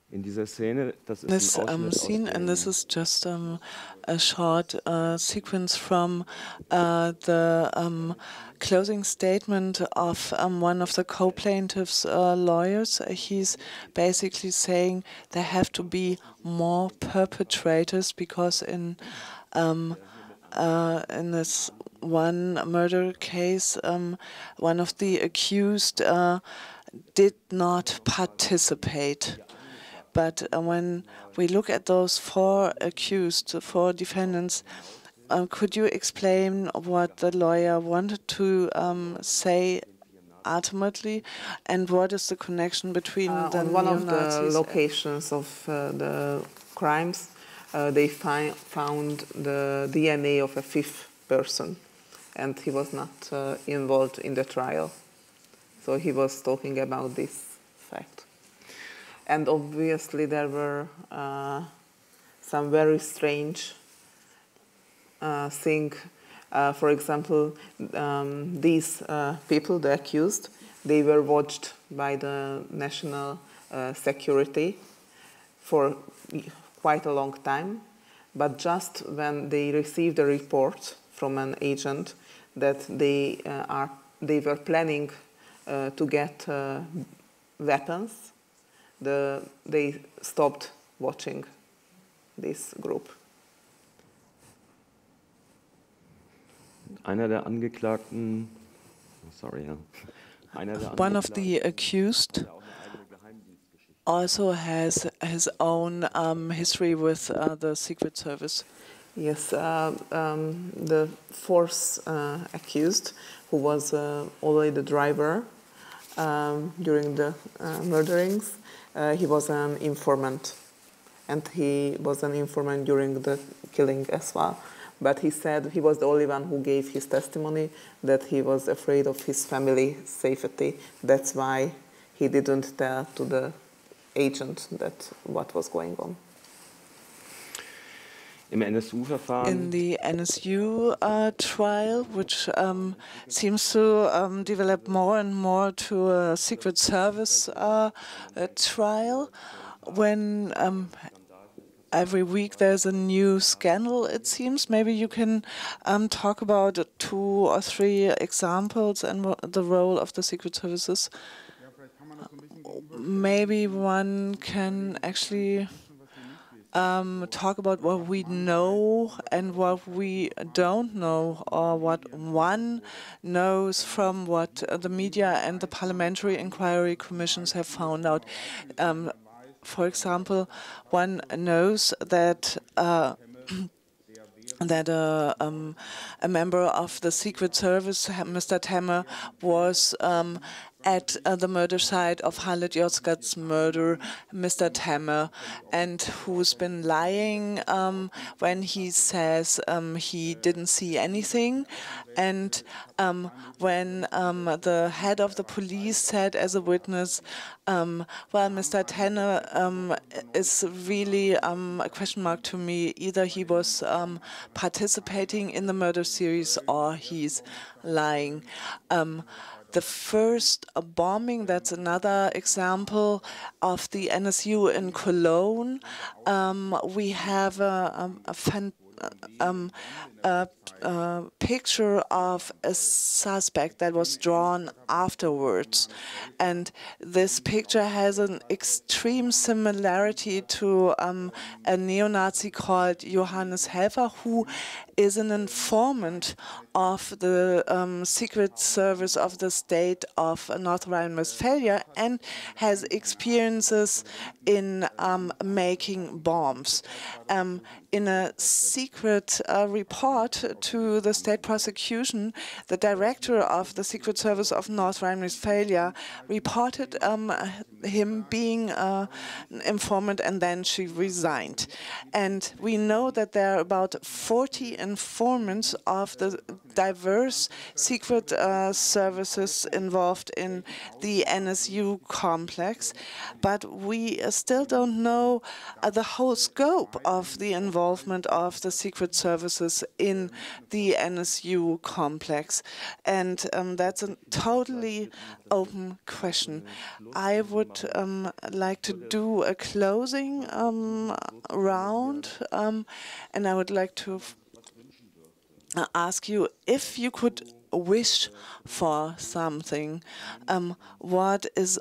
In dieser Szene, das ist This ein um, Ausschnitt aus scene, and this dem is just um, a short uh, sequence from uh, the um, closing statement of um, one of the co-plaintiffs' uh, lawyers. Uh, he's basically saying there have to be more perpetrators because in um, uh, in this one murder case, um, one of the accused uh, did not participate. But uh, when we look at those four accused, four defendants, uh, could you explain what the lawyer wanted to um, say ultimately, and what is the connection between Uh, the on one of the neo-Nazis? locations of uh, the crimes, uh, they fi found the D N A of a fifth person, and he was not uh, involved in the trial. So he was talking about this fact. And obviously there were uh, some very strange uh, things. Uh, for example, um, these uh, people, the accused, they were watched by the national uh, security for quite a long time. But just when they received a report from an agent that they uh, are they were planning uh, to get uh, weapons, The, they stopped watching this group. Einer der Angeklagten, sorry, ja. Einer der One of the accused also has his own um, history with uh, the Secret Service. Yes, uh, um, the fourth uh, accused, who was uh, already the driver um, during the uh, murderings, uh, he was an informant, and he was an informant during the killing as well. But he said he was the only one who gave his testimony that he was afraid of his family safety. That's why he didn't tell to the agent that what was going on. Im N S U-Verfahren. In the N S U uh, trial, which um, seems to um, develop more and more to a Secret Service uh, a trial, when um, every week there's a new scandal, it seems. Maybe you can um, talk about two or three examples and the role of the Secret Services. Maybe one can actually um, talk about what we know and what we don't know, or what one knows from what uh, the media and the parliamentary inquiry commissions have found out. Um, For example, one knows that uh, that uh, um, a member of the Secret Service, Mister Temmer, was um, at uh, the murder site of Halit Yozgat's murder, Mister Temmer, and who's been lying um, when he says um, he didn't see anything. And um, when um, the head of the police said as a witness, um, well, Mister Temmer um, is really um, a question mark to me. Either he was um, participating in the murder series or he's lying. Um, The first uh, bombing, that's another example of the N S U in Cologne. Um, we have a, a, a, fan, um, a, a picture of a suspect that was drawn afterwards. And this picture has an extreme similarity to um, a neo-Nazi called Johannes Helfer, who is an informant of the um, Secret Service of the state of North Rhine-Westphalia and has experiences in um, making bombs. Um, in a secret uh, report to the state prosecution, the director of the Secret Service of North Rhine-Westphalia reported um, him being uh, an informant, and then she resigned. And we know that there are about forty informants of the diverse secret uh, services involved in the N S U complex, but we uh, still don't know uh, the whole scope of the involvement involvement of the secret services in the N S U complex. And um, that's a totally open question. I would um, like to do a closing um, round, um, and I would like to uh, ask you if you could wish for something, um, what is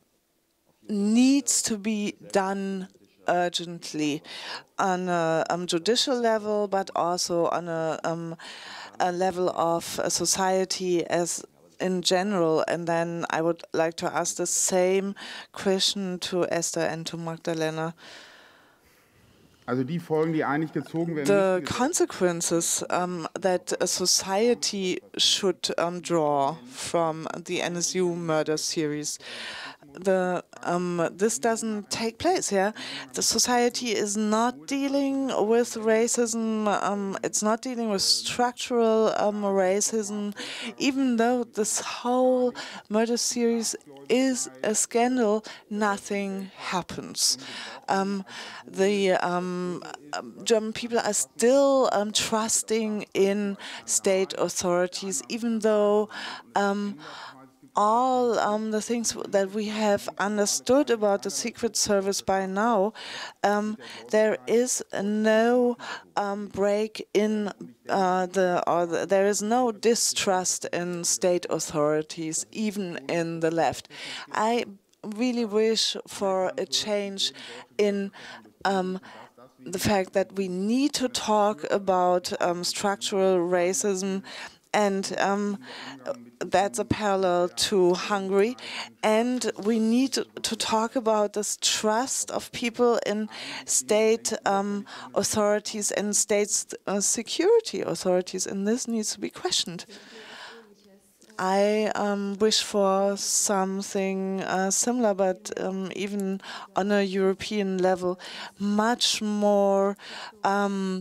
needs to be done urgently on a um, judicial level, but also on a, um, a level of uh, society as in general. And then I would like to ask the same question to Esther and to Magdalena. Also die Folgen, die eigentlich gezogen werden The müssen. consequences um, that a society should um, draw from the N S U murder series. The um, this doesn't take place. Yeah, the society is not dealing with racism. Um, it's not dealing with structural um, racism, even though this whole murder series is a scandal. Nothing happens. Um, the um, German people are still um, trusting in state authorities, even though um, all um, the things that we have understood about the Secret Service by now, um, there is no um, break in uh, the, or the, there is no distrust in state authorities, even in the left. I really wish for a change in um, the fact that we need to talk about um, structural racism, and um, that's a parallel to Hungary. And we need to, to talk about this trust of people in state um, authorities and state uh, security authorities, and this needs to be questioned. I um, wish for something uh, similar, but um, even on a European level, much more um,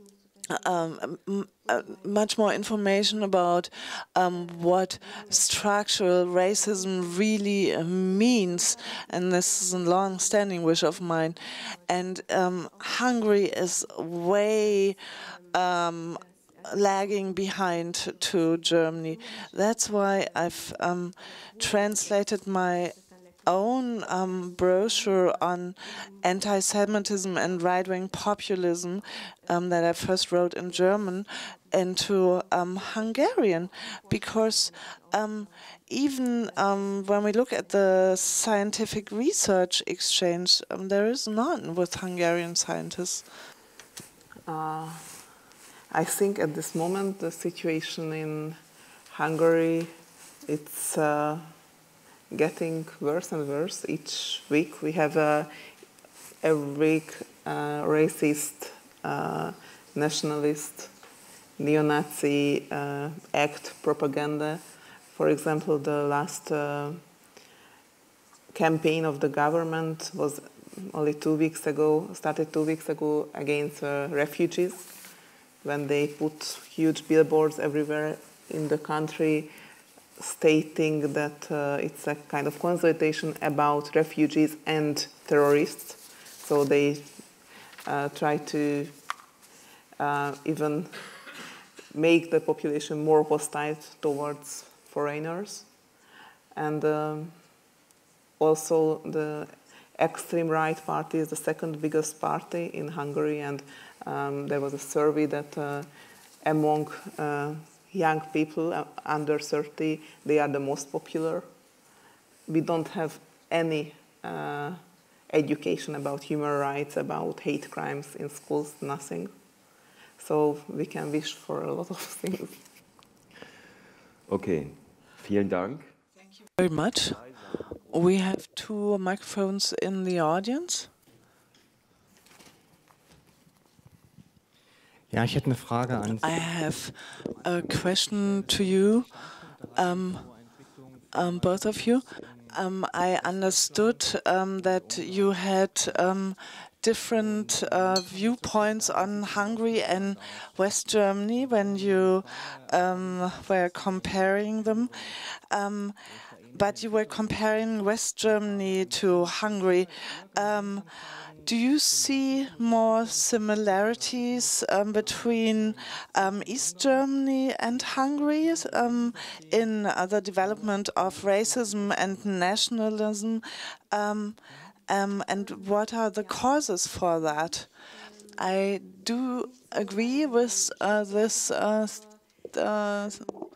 um, uh, much more information about um, what structural racism really uh, means, and this is a long-standing wish of mine. And um, Hungary is way um, lagging behind to Germany. That's why I've um, translated my own um, brochure on anti-Semitism and right-wing populism um, that I first wrote in German into um, Hungarian, because um, even um, when we look at the scientific research exchange, um, there is none with Hungarian scientists. Uh, I think at this moment the situation in Hungary, it's uh, getting worse and worse each week. We have a, a week uh, racist, uh, nationalist, neo-Nazi uh, act propaganda. For example, the last uh, campaign of the government was only two weeks ago, started two weeks ago against uh, refugees, when they put huge billboards everywhere in the country stating that uh, it's a kind of consultation about refugees and terrorists. So they uh, try to uh, even make the population more hostile towards foreigners. And um, also the extreme right party is the second biggest party in Hungary, and um, there was a survey that uh, among uh, young people uh, under thirty, they are the most popular. We don't have any uh, education about human rights, about hate crimes in schools, nothing. So we can wish for a lot of things. Okay, vielen Dank. Thank you very much. We have two microphones in the audience. Ja, ich hätte eine Frage an Sie. I have a question to you, um, um, both of you. Um, I understood um, that you had um, different uh, viewpoints on Hungary and West Germany when you um, were comparing them. Um, but you were comparing West Germany to Hungary. Um, do you see more similarities um, between um, East Germany and Hungary um, in uh, the development of racism and nationalism? Um, um, and what are the causes for that? I do agree with uh, this uh, uh,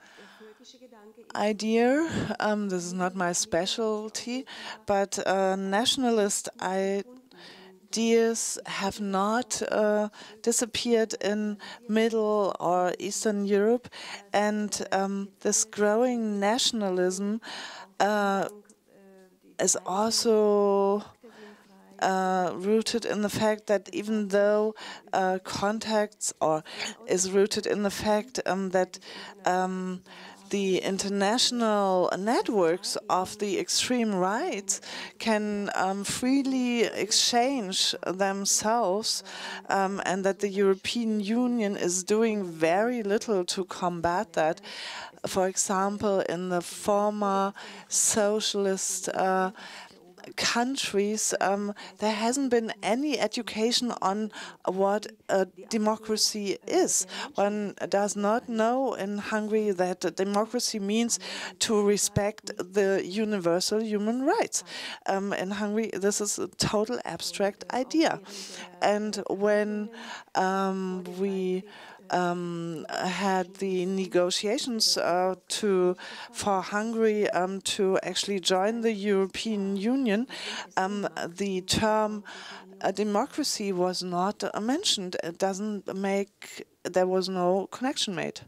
idea. Um, this is not my specialty, but uh, nationalist ideas have not uh, disappeared in Middle or Eastern Europe, and um, this growing nationalism uh, is also Uh, rooted in the fact that even though uh, contacts or is rooted in the fact um, that um, the international networks of the extreme right can um, freely exchange themselves um, and that the European Union is doing very little to combat that. For example, in the former socialist uh, countries, um, there hasn't been any education on what a democracy is. One does not know in Hungary that democracy means to respect the universal human rights. Um, in Hungary, this is a total abstract idea. And when um, we Um, had the negotiations uh, to for Hungary um, to actually join the European Union, um, the term uh, democracy was not uh, mentioned. It doesn't make, there was no connection made.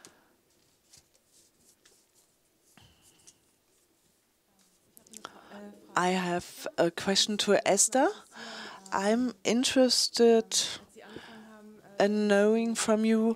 I have a question to Esther. I'm interested in knowing from you,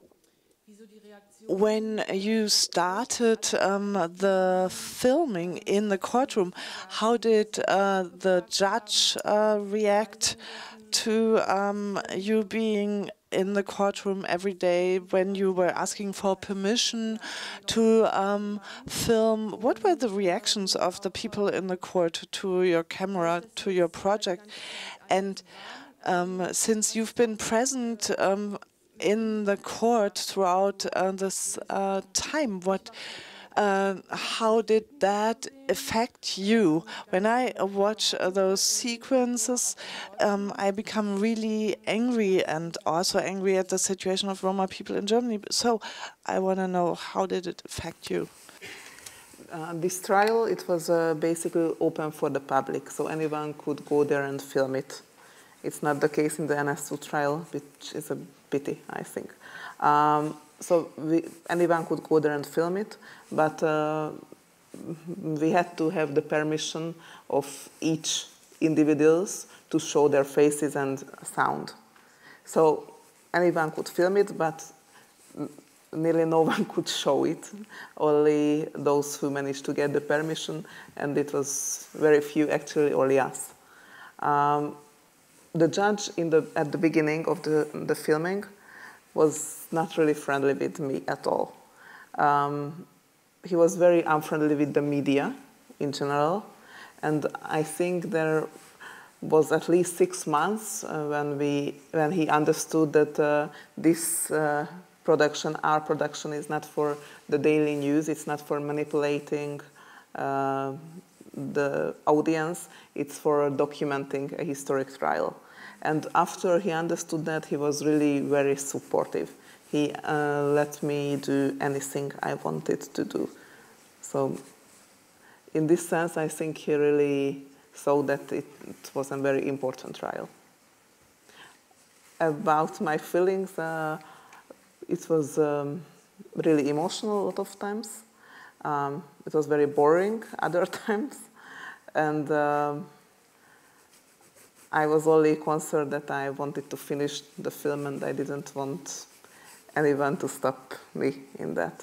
when you started um, the filming in the courtroom, how did uh, the judge uh, react to um, you being in the courtroom every day when you were asking for permission to um, film? What were the reactions of the people in the court to your camera, to your project? And um, since you've been present um, in the court throughout uh, this uh, time, what, uh, how did that affect you? When I watch uh, those sequences, um, I become really angry, and also angry at the situation of Roma people in Germany. So I want to know, how did it affect you? Uh, this trial, it was uh, basically open for the public, so anyone could go there and film it. It's not the case in the N S U trial, which is a pity, I think. Um, so we, anyone could go there and film it, but uh, we had to have the permission of each individuals to show their faces and sound. So anyone could film it, but nearly no one could show it. Only those who managed to get the permission, and it was very few, actually, only us. Um, The judge in the, at the beginning of the, the filming was not really friendly with me at all. Um, he was very unfriendly with the media in general, and I think there was at least six months uh, when, we, when he understood that uh, this uh, production, our production, is not for the daily news, it's not for manipulating uh, the audience, it's for documenting a historic trial. And after he understood that, he was really very supportive. He uh, let me do anything I wanted to do. So in this sense, I think he really saw that it, it was a very important trial. About my feelings, uh, it was um, really emotional a lot of times. Um, it was very boring other times. And um, I was only concerned that I wanted to finish the film, and I didn't want anyone to stop me in that.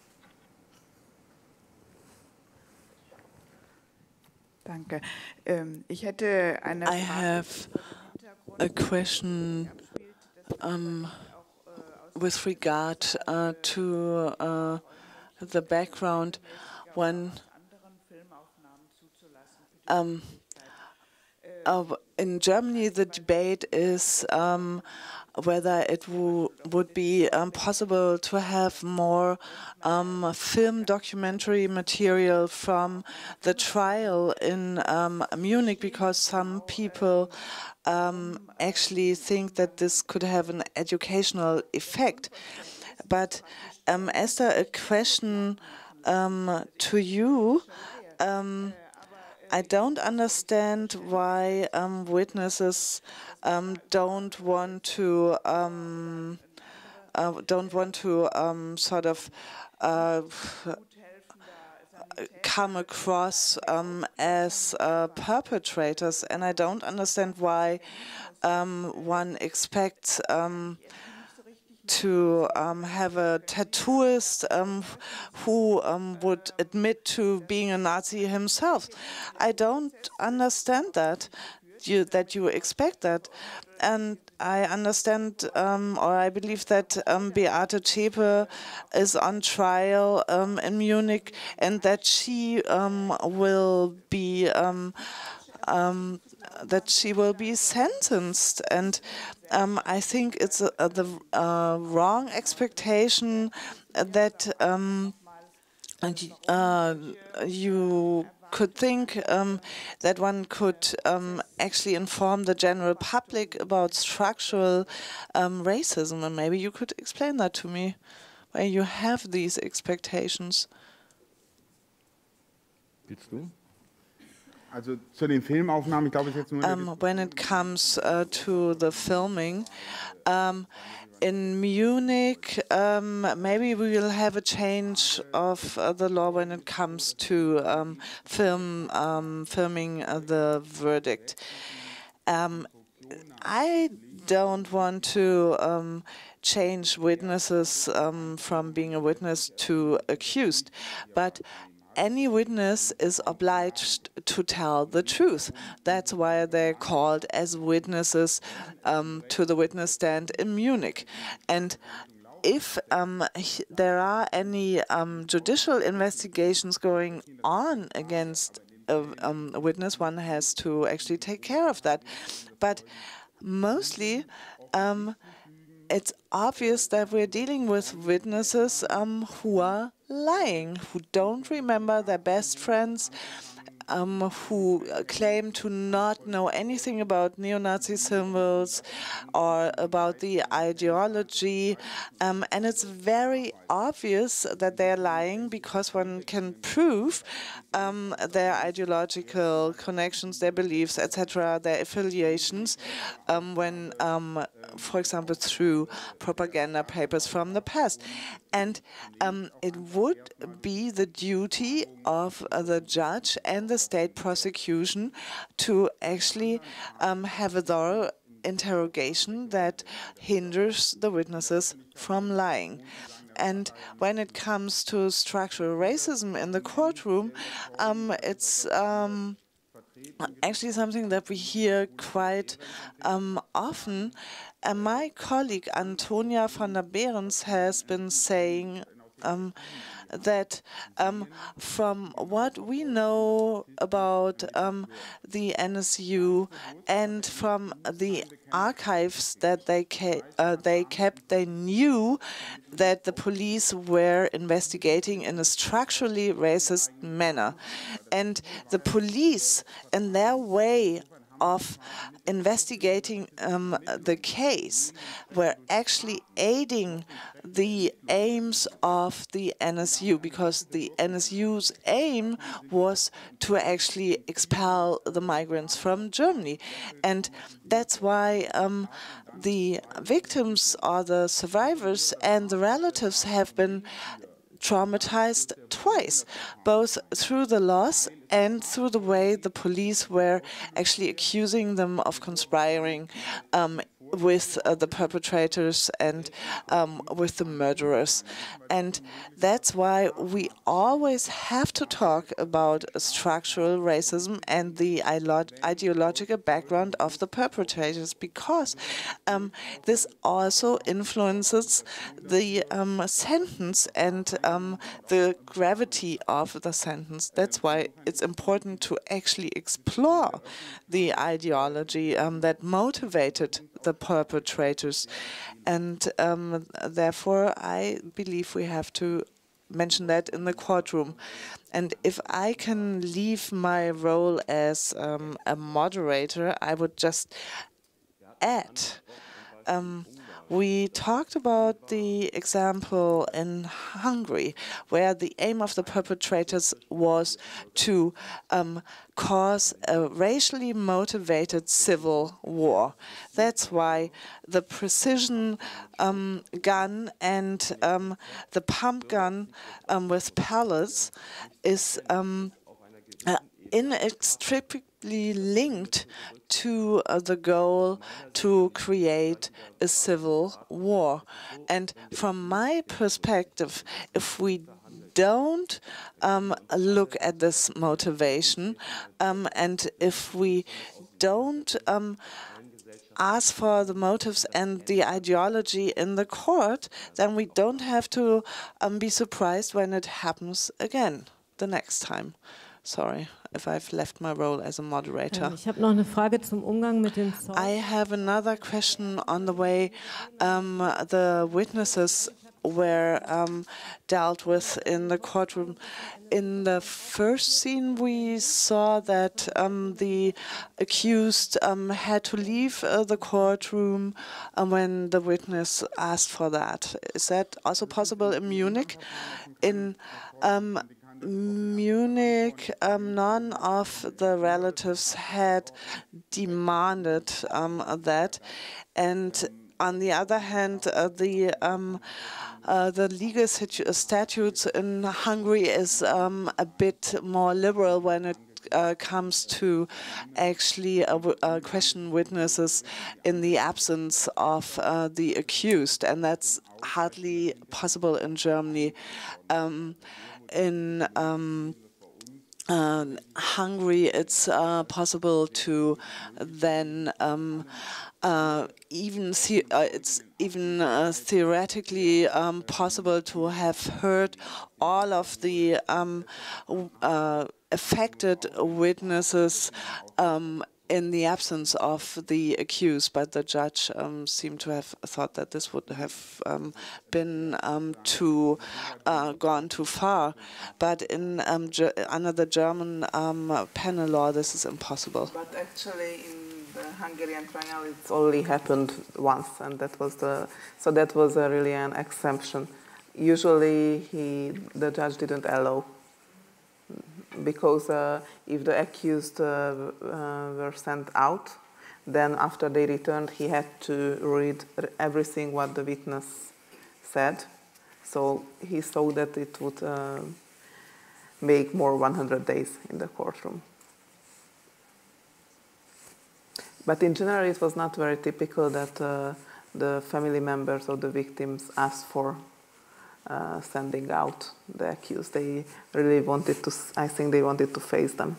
Danke. Ähm, ich hätte eine I have a question um, with regard uh, to uh, the background. When um, uh, in Germany, the debate is um, whether it wo would be um, possible to have more um, film documentary material from the trial in um, Munich, because some people um, actually think that this could have an educational effect. But um, Esther, a question um, to you. Um, I don't understand why um, witnesses um, don't want to um, uh, don't want to um, sort of uh, come across um, as uh, perpetrators, and I don't understand why um, one expects Um, to um, have a tattooist um, who um, would admit to being a Nazi himself. I don't understand that, you, that you expect that. And I understand, um, or I believe that um, Beate Zschäpe is on trial um, in Munich, and that she um, will be um, um, that she will be sentenced. And um, I think it's a, a, the uh, wrong expectation that um, uh, you could think um, that one could um, actually inform the general public about structural um, racism. And maybe you could explain that to me, where you have these expectations. Willst du? Also zu den Filmaufnahmen, ich glaube, es ist jetzt nur Um, when it comes uh, to the filming, um, in Munich, um, maybe we will have a change of uh, the law when it comes to um, film um, filming uh, the verdict. Um, I don't want to um, change witnesses um, from being a witness to accused, but any witness is obliged to tell the truth. That's why they're called as witnesses um, to the witness stand in Munich. And if um, there are any um, judicial investigations going on against a, um, a witness, one has to actually take care of that. But mostly, um, it's obvious that we're dealing with witnesses um, who are lying, who don't remember their best friends, um, who claim to not know anything about neo-Nazi symbols or about the ideology. Um, and it's very obvious that they're lying because one can prove um, their ideological connections, their beliefs, et cetera, their affiliations, um, when, um, for example, through propaganda papers from the past. And um, it would be the duty of uh, the judge and the state prosecution to actually um, have a thorough interrogation that hinders the witnesses from lying. And when it comes to structural racism in the courtroom, um, it's um, actually something that we hear quite um, often. And my colleague Antonia van der Behrens has been saying um, that um, from what we know about um, the N S U and from the archives that they, ke uh, they kept, they knew that the police were investigating in a structurally racist manner. And the police, in their way of investigating um, the case, were actually aiding the aims of the N S U, because the N S U's aim was to actually expel the migrants from Germany. And that's why um, the victims or the survivors and the relatives have been traumatized twice, both through the loss and through the way the police were actually accusing them of conspiring um, with uh, the perpetrators and um, with the murderers. And that's why we always have to talk about structural racism and the ideological background of the perpetrators, because um, this also influences the um, sentence and um, the gravity of the sentence. That's why it's important to actually explore the ideology um, that motivated the perpetrators. And um, therefore, I believe we have to mention that in the courtroom. And if I can leave my role as um, a moderator, I would just add, um, we talked about the example in Hungary, where the aim of the perpetrators was to um, cause a racially motivated civil war. That's why the precision um, gun and um, the pump gun um, with pellets is um, uh, inextricably linked to uh, the goal to create a civil war. And from my perspective, if we don't um, look at this motivation, um, and if we don't um, ask for the motives and the ideology in the court, then we don't have to um, be surprised when it happens again the next time. Sorry if I've left my role as a moderator. Ich habe noch eine Frage zum Umgang mit den Zeugen. I have another question on the way um, the witnesses were um, dealt with in the courtroom. In the first scene, we saw that um, the accused um, had to leave uh, the courtroom um, when the witness asked for that. Is that also possible in Munich? In um, Munich, um, none of the relatives had demanded um, that, and on the other hand, uh, the um, uh, the legal statutes in Hungary is um, a bit more liberal when it uh, comes to actually uh, uh, question witnesses in the absence of uh, the accused, and that's hardly possible in Germany. Um, in um, uh, Hungary, it's uh, possible to then um, uh, even see, uh, it's even uh, theoretically um, possible to have heard all of the um, uh, affected witnesses um, in the absence of the accused, but the judge um, seemed to have thought that this would have um, been um, too uh, gone too far. But in um, under the German um, penal law, this is impossible. But actually, in the Hungarian trial, it's only happened once, and that was the so that was a really an exemption. Usually, he the judge didn't allow. Because uh, if the accused uh, uh, were sent out, then after they returned, he had to read everything what the witness said. So he saw that it would uh, make more one hundred days in the courtroom. But in general, it was not very typical that uh, the family members of the victims asked for Uh, sending out the accused. They really wanted to, I think they wanted to face them.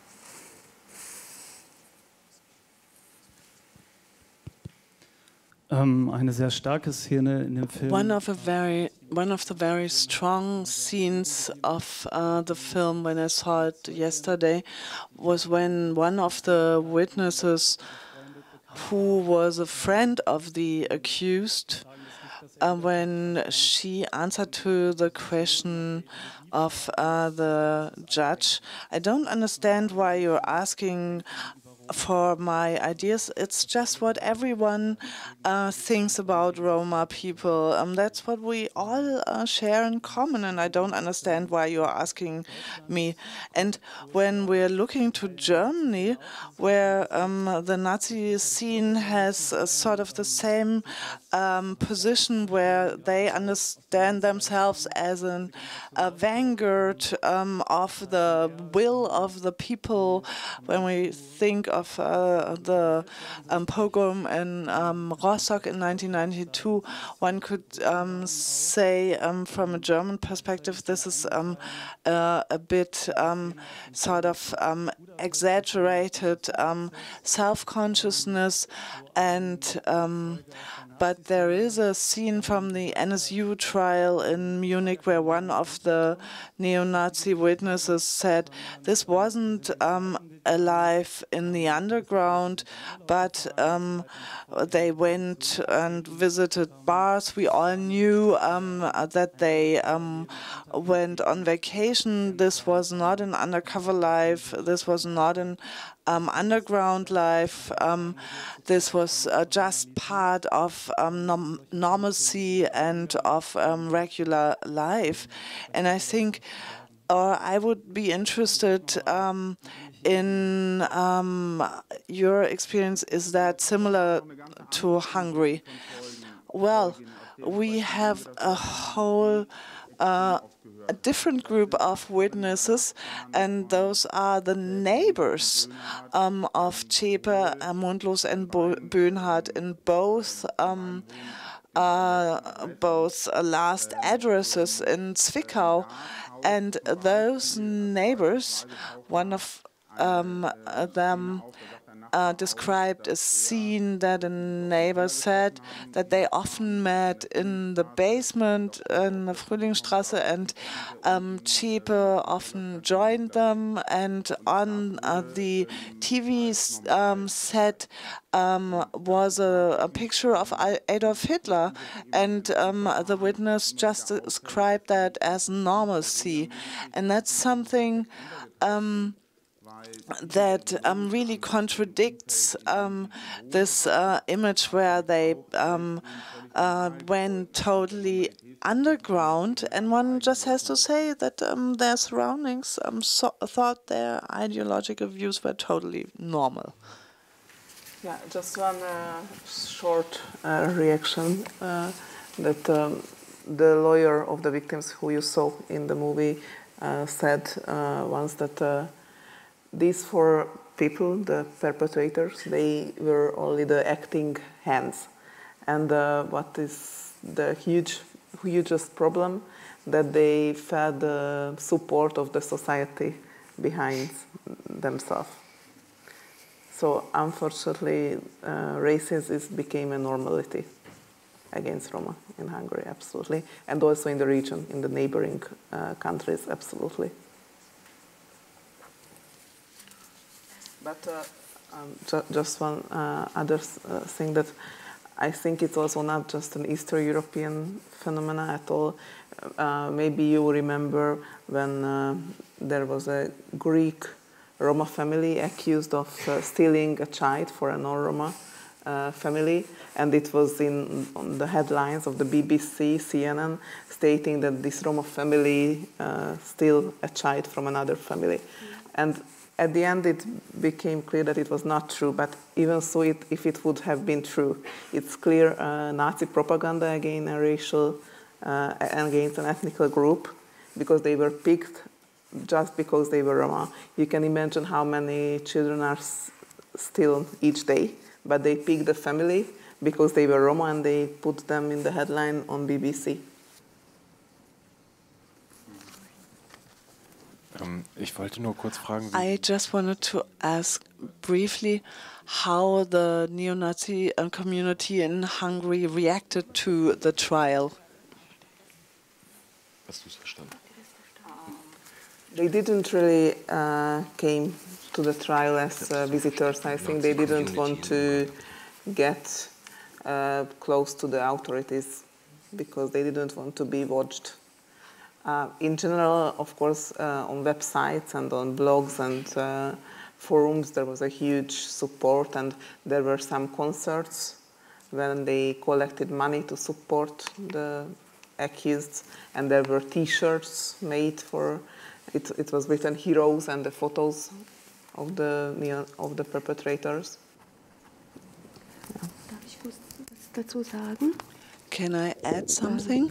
Um, eine sehr starke Szene in dem Film. One of a very, one of the very strong scenes of uh, the film, when I saw it yesterday, was when one of the witnesses, who was a friend of the accused, Uh, when she answered to the question of uh, the judge, I don't understand why you're asking for my ideas. It's just what everyone uh, thinks about Roma people. Um, that's what we all uh, share in common, and I don't understand why you're asking me. And when we're looking to Germany, where um, the Nazi scene has uh, sort of the same um, position, where they understand themselves as an, a vanguard um, of the will of the people, when we think of uh, the um, pogrom in um, Rostock in nineteen ninety-two, one could um, say um, from a German perspective, this is um, uh, a bit um, sort of um, exaggerated um, self-consciousness, and um, but there is a scene from the N S U trial in Munich where one of the neo-Nazi witnesses said this wasn't um, a life in the underground, but um, they went and visited bars. We all knew um, that they um, went on vacation. This was not an undercover life. This was not an um, underground life. Um, this was uh, just part of um, norm normalcy and of um, regular life. And I think, or I would be interested um, in um, your experience. Is that similar to Hungary? Well, we have a whole uh, a different group of witnesses, and those are the neighbors um, of Zschäpe, uh, Mundlos, and Bo Böhnhardt in both um, uh, both uh, last addresses in Zwickau. And those neighbors, one of um, them uh, described a scene that a neighbor said that they often met in the basement in the Frühlingsstraße, and um, Zschäpe often joined them, and on uh, the T V um, set um, was a, a picture of Adolf Hitler, and um, the witness just described that as normalcy, and that's something um, that um, really contradicts um, this uh, image where they um, uh, went totally underground, and one just has to say that um, their surroundings um, so thought their ideological views were totally normal. Yeah, just one uh, short uh, reaction uh, that um, the lawyer of the victims who you saw in the movie uh, said uh, once that uh, these four people, the perpetrators, they were only the acting hands. And uh, what is the huge, hugest problem? That they fed the support of the society behind themselves. So unfortunately, uh, racism became a normality against Roma in Hungary, absolutely. And also in the region, in the neighboring uh, countries, absolutely. But uh, um, ju just one uh, other uh, thing that I think it's also not just an Eastern European phenomena at all. Uh, maybe you remember when uh, there was a Greek Roma family accused of uh, stealing a child for a non-Roma uh, family, and it was in on the headlines of the B B C, C N N, stating that this Roma family uh, stole a child from another family. And at the end, it became clear that it was not true, but even so, it, if it would have been true, it's clear uh, Nazi propaganda against a racial, uh, against an ethnic group, because they were picked just because they were Roma. You can imagine how many children are still each day, but they picked the family because they were Roma, and they put them in the headline on B B C. Um, ich wollte nur kurz fragen. I just wanted to ask briefly how the neo-Nazi community in Hungary reacted to the trial. Hast du es verstanden? They didn't really uh, came to the trial as uh, visitors. I think they didn't want to get uh, close to the authorities because they didn't want to be watched. Uh, in general, of course, uh, on websites and on blogs and uh, forums, there was a huge support, and there were some concerts when they collected money to support the accused, and there were T-shirts made for it. It was written "Heroes" and the photos of the of the perpetrators. Darf ich was dazu sagen? Can I add something?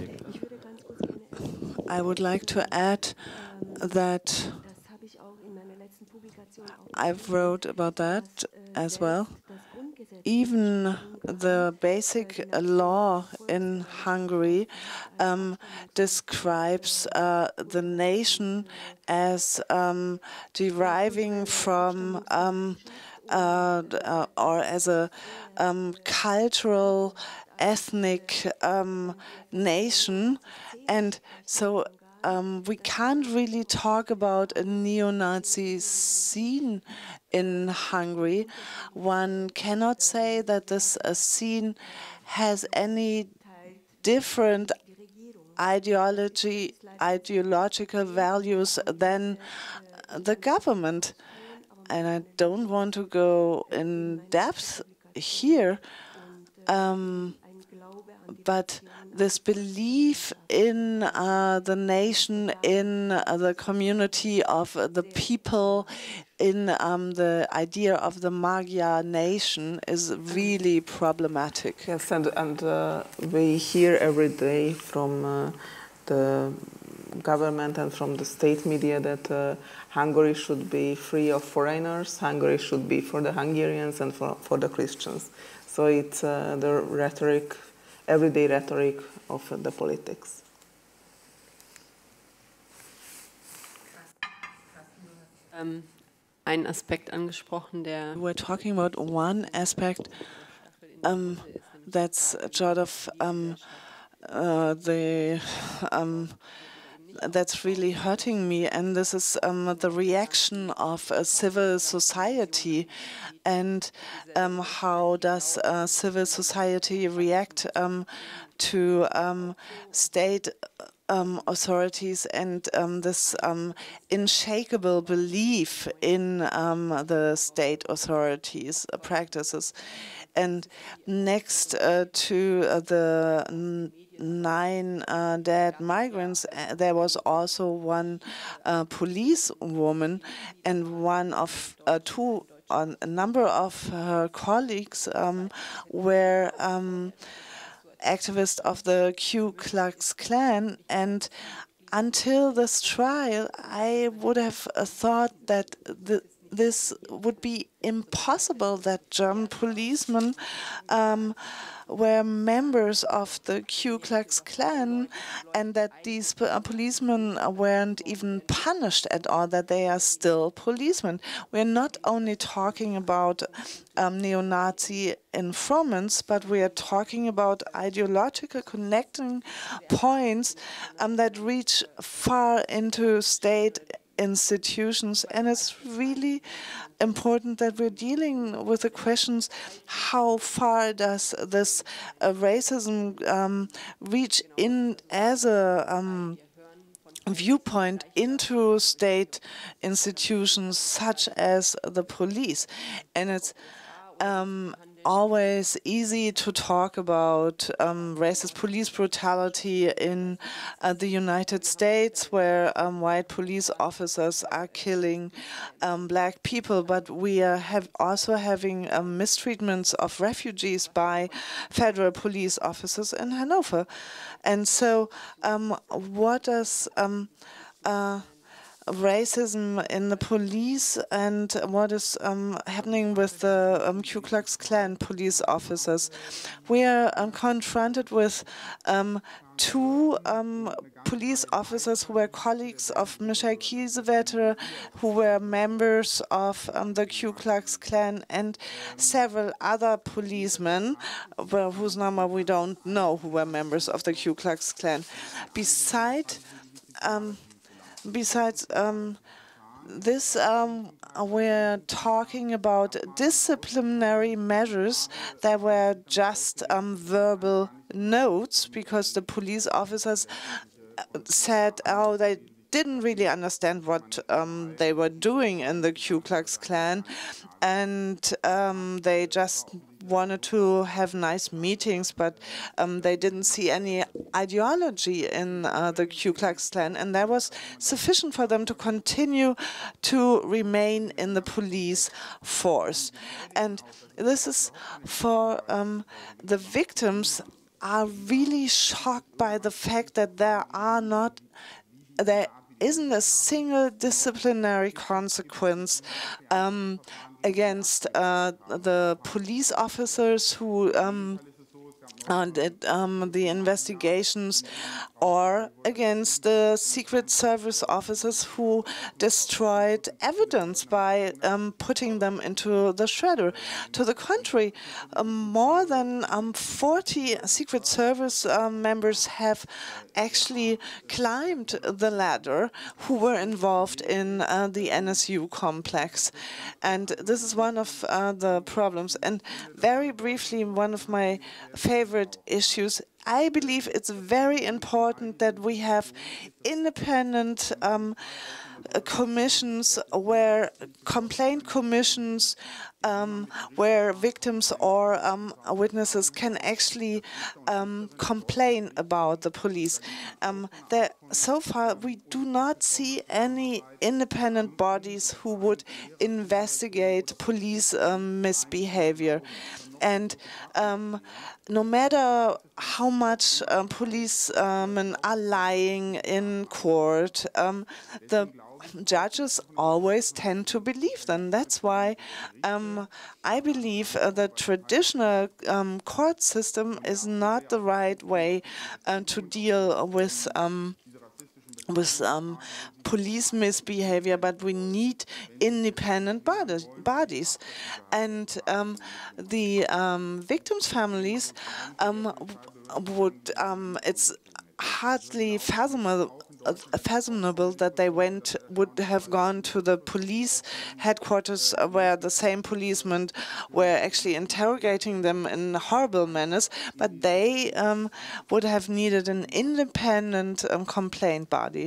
I would like to add that I wrote about that as well. Even the basic law in Hungary um, describes uh, the nation as um, deriving from um, uh, uh, or as a um, cultural, ethnic um, nation, and so Um, we can't really talk about a neo-Nazi scene in Hungary. One cannot say that this uh, scene has any different ideology, ideological values than the government. And I don't want to go in depth here, um, but this belief in uh, the nation, in uh, the community of uh, the people, in um, the idea of the Magyar nation is really problematic. Yes, and, and uh, we hear every day from uh, the government and from the state media that uh, Hungary should be free of foreigners, Hungary should be for the Hungarians and for, for the Christians. So it's uh, the rhetoric, everyday rhetoric of the politics. Um, einen Aspekt angesprochen, der We're talking about one aspect um, that's sort of um, uh, the um, that's really hurting me, and this is um, the reaction of a civil society, and um, how does uh, civil society react um, to um, state um, authorities and um, this um, unshakable belief in um, the state authorities' uh, practices. And next uh, to uh, the nine uh, dead migrants, uh, there was also one uh, police woman, and one of uh, two, uh, a number of her colleagues um, were um, activists of the Ku Klux Klan. And until this trial, I would have uh, thought that the this would be impossible, that German policemen um, were members of the Ku Klux Klan, and that these uh, policemen weren't even punished at all, that they are still policemen. We're not only talking about um, neo-Nazi informants, but we are talking about ideological connecting points um, that reach far into state institutions, and it's really important that we're dealing with the questions: how far does this uh, racism um, reach in as a um, viewpoint into state institutions such as the police? And it's um, always easy to talk about um, racist police brutality in uh, the United States, where um, white police officers are killing um, black people, but we are have also having um, mistreatments of refugees by federal police officers in Hanover. And so um, what does um, uh, racism in the police and what is um, happening with the um, Ku Klux Klan police officers? We are um, confronted with um, two um, police officers who were colleagues of Michael Kiesewetter, who were members of um, the Ku Klux Klan, and several other policemen, well, whose number we don't know, who were members of the Ku Klux Klan. Beside um, Besides um, this, um, we're talking about disciplinary measures that were just um, verbal notes, because the police officers said, oh, they didn't really understand what um, they were doing in the Ku Klux Klan, and um, they just wanted to have nice meetings, but um, they didn't see any ideology in uh, the Ku Klux Klan, and that was sufficient for them to continue to remain in the police force. And this is for um, the victims are really shocked by the fact that there are not there isn't a single disciplinary consequence um, against uh, the police officers who um, uh, did um, the investigations, or against the Secret Service officers who destroyed evidence by um, putting them into the shredder. To the contrary, um, more than um, forty Secret Service um, members have actually climbed the ladder who were involved in uh, the N S U complex. And this is one of uh, the problems. And very briefly, one of my favorite issues, I believe it's very important that we have independent um, uh, commissions, where complaint commissions, um, where victims or um, witnesses can actually um, complain about the police. Um, there, so far, we do not see any independent bodies who would investigate police um, misbehavior. And um, no matter how much um, policemen are lying in court, um, the judges always tend to believe them. That's why um, I believe uh, the traditional um, court system is not the right way uh, to deal with um, with um, police misbehavior, but we need independent bodies. bodies. And um, the um, victims' families um, would, um, it's hardly fathomable, uh, fathomable that they went, would have gone to the police headquarters uh, where the same policemen were actually interrogating them in horrible manners, but they um, would have needed an independent um, complaint body.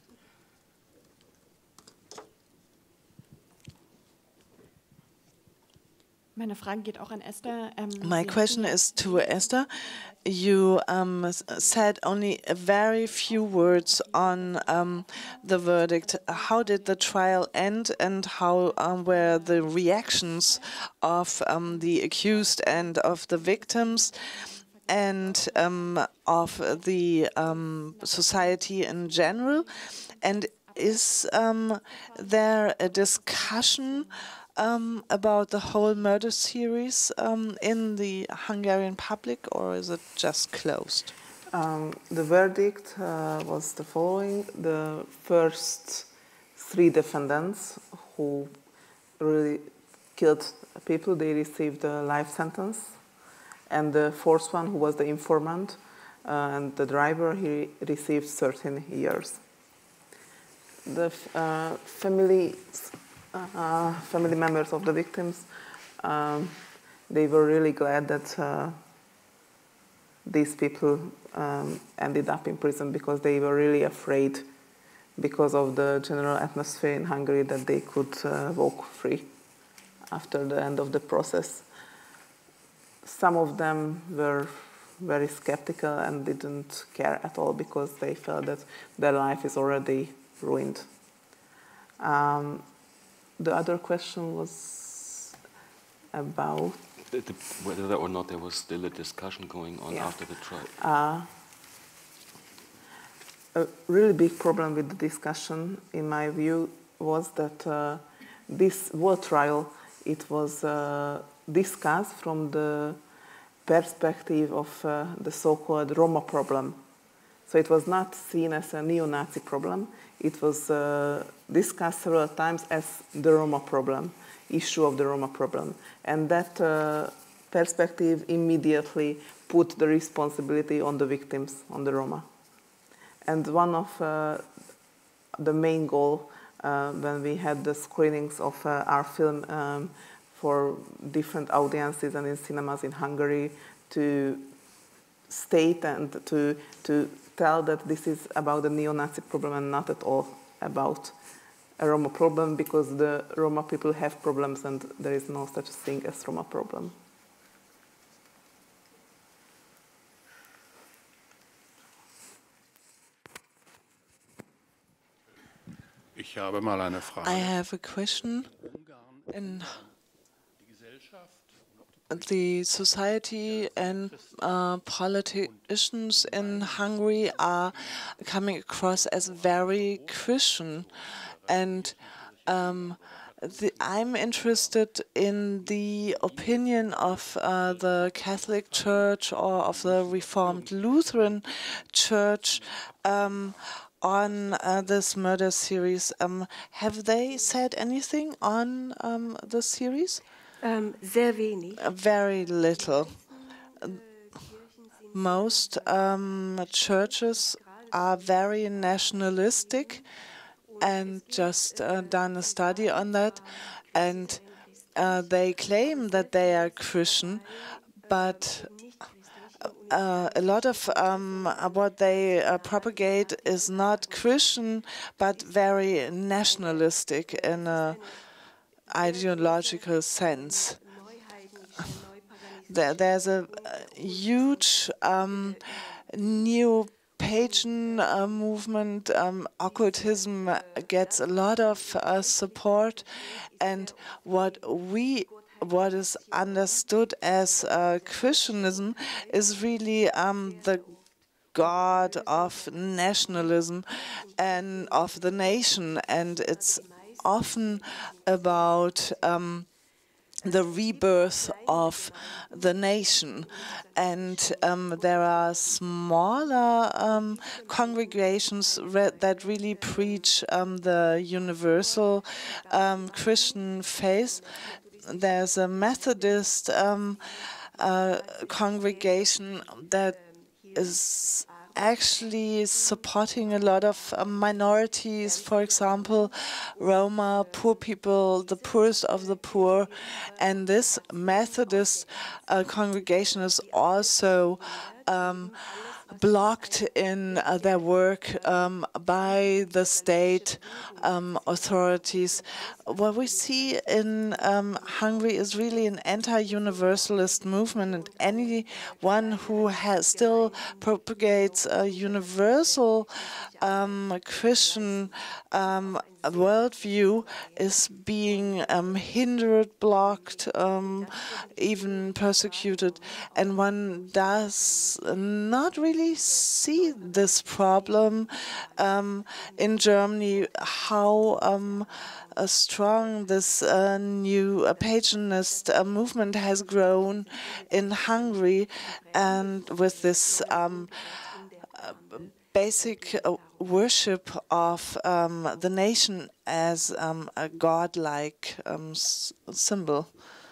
Meine Frage geht auch an Esther. Ähm, My question is to Esther. You um, said only a very few words on um, the verdict. How did the trial end, and how um, were the reactions of um, the accused and of the victims and um, of the um, society in general? And is um, there a discussion Um, about the whole murder series um, in the Hungarian public, or is it just closed? Um, the verdict uh, was the following. The first three defendants who really killed people, they received a life sentence. And the fourth one, who was the informant uh, and the driver, he received thirteen years. The uh, family Uh, family members of the victims, um, they were really glad that uh, these people um, ended up in prison, because they were really afraid, because of the general atmosphere in Hungary, that they could uh, walk free after the end of the process. Some of them were very skeptical and didn't care at all, because they felt that their life is already ruined. Um, The other question was about the, the, whether or not there was still a discussion going on yeah. after the trial. Uh, a really big problem with the discussion, in my view, was that uh, this whole trial, it was uh, discussed from the perspective of uh, the so-called Roma problem. So it was not seen as a neo-Nazi problem. It was uh, discussed several times as the Roma problem, issue of the Roma problem. And that uh, perspective immediately put the responsibility on the victims, on the Roma. And one of uh, the main goal uh, when we had the screenings of uh, our film um, for different audiences and in cinemas in Hungary, to state and to, to tell that this is about the neo-Nazi problem and not at all about a Roma problem, because the Roma people have problems and there is no such thing as Roma problem. Ich habe mal eine Frage. I have a question. In the society and uh, politicians in Hungary are coming across as very Christian, and um, the, I'm interested in the opinion of uh, the Catholic Church or of the Reformed Lutheran Church um, on uh, this murder series. Um, have they said anything on um, the series? Um, sehr wenig. Uh, very little. Most um, churches are very nationalistic and just uh, done a study on that, and uh, they claim that they are Christian, but uh, a lot of um, what they uh, propagate is not Christian, but very nationalistic in a ideological sense. There, there's a, a huge um, new pagan uh, movement. Um, occultism gets a lot of uh, support, and what we what is understood as uh, Christianism is really um, the God of nationalism and of the nation, and it's often about um, the rebirth of the nation. And um, there are smaller um, congregations re that really preach um, the universal um, Christian faith. There's a Methodist um, uh, congregation that is actually supporting a lot of uh, minorities, for example, Roma, poor people, the poorest of the poor. And this Methodist uh, congregation is also um, blocked in uh, their work um, by the state um, authorities. What we see in um, Hungary is really an anti-universalist movement, and anyone who has still propagates a universal um, Christian um, worldview is being um, hindered, blocked, um, even persecuted. And one does not really see this problem um, in Germany, how um, uh, strong this uh, new uh, paganist uh, movement has grown in Hungary, and with this um, uh, basic uh, worship of um, the nation as um, a godlike um, symbol.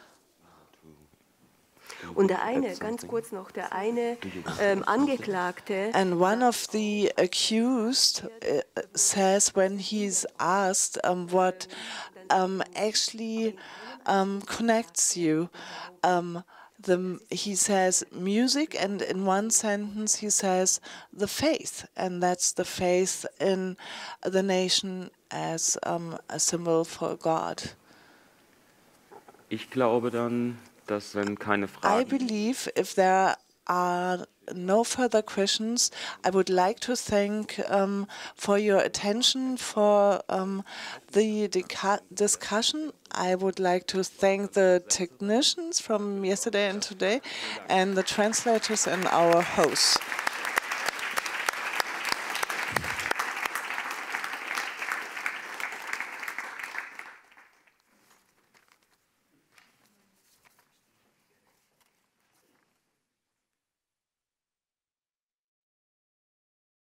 Und der eine, ganz kurz noch, der eine ähm, Angeklagte. And one of the accused uh, says, when he's asked um, what um, actually um, connects you, um, The, he says music, and in one sentence he says the faith, and that's the faith in the nation as um, a symbol for God. Ich glaube dann, dass wenn keine Fragen. I believe if there are no further questions, I would like to thank um, for your attention for um, the discussion. I would like to thank the technicians from yesterday and today, and the translators and our hosts.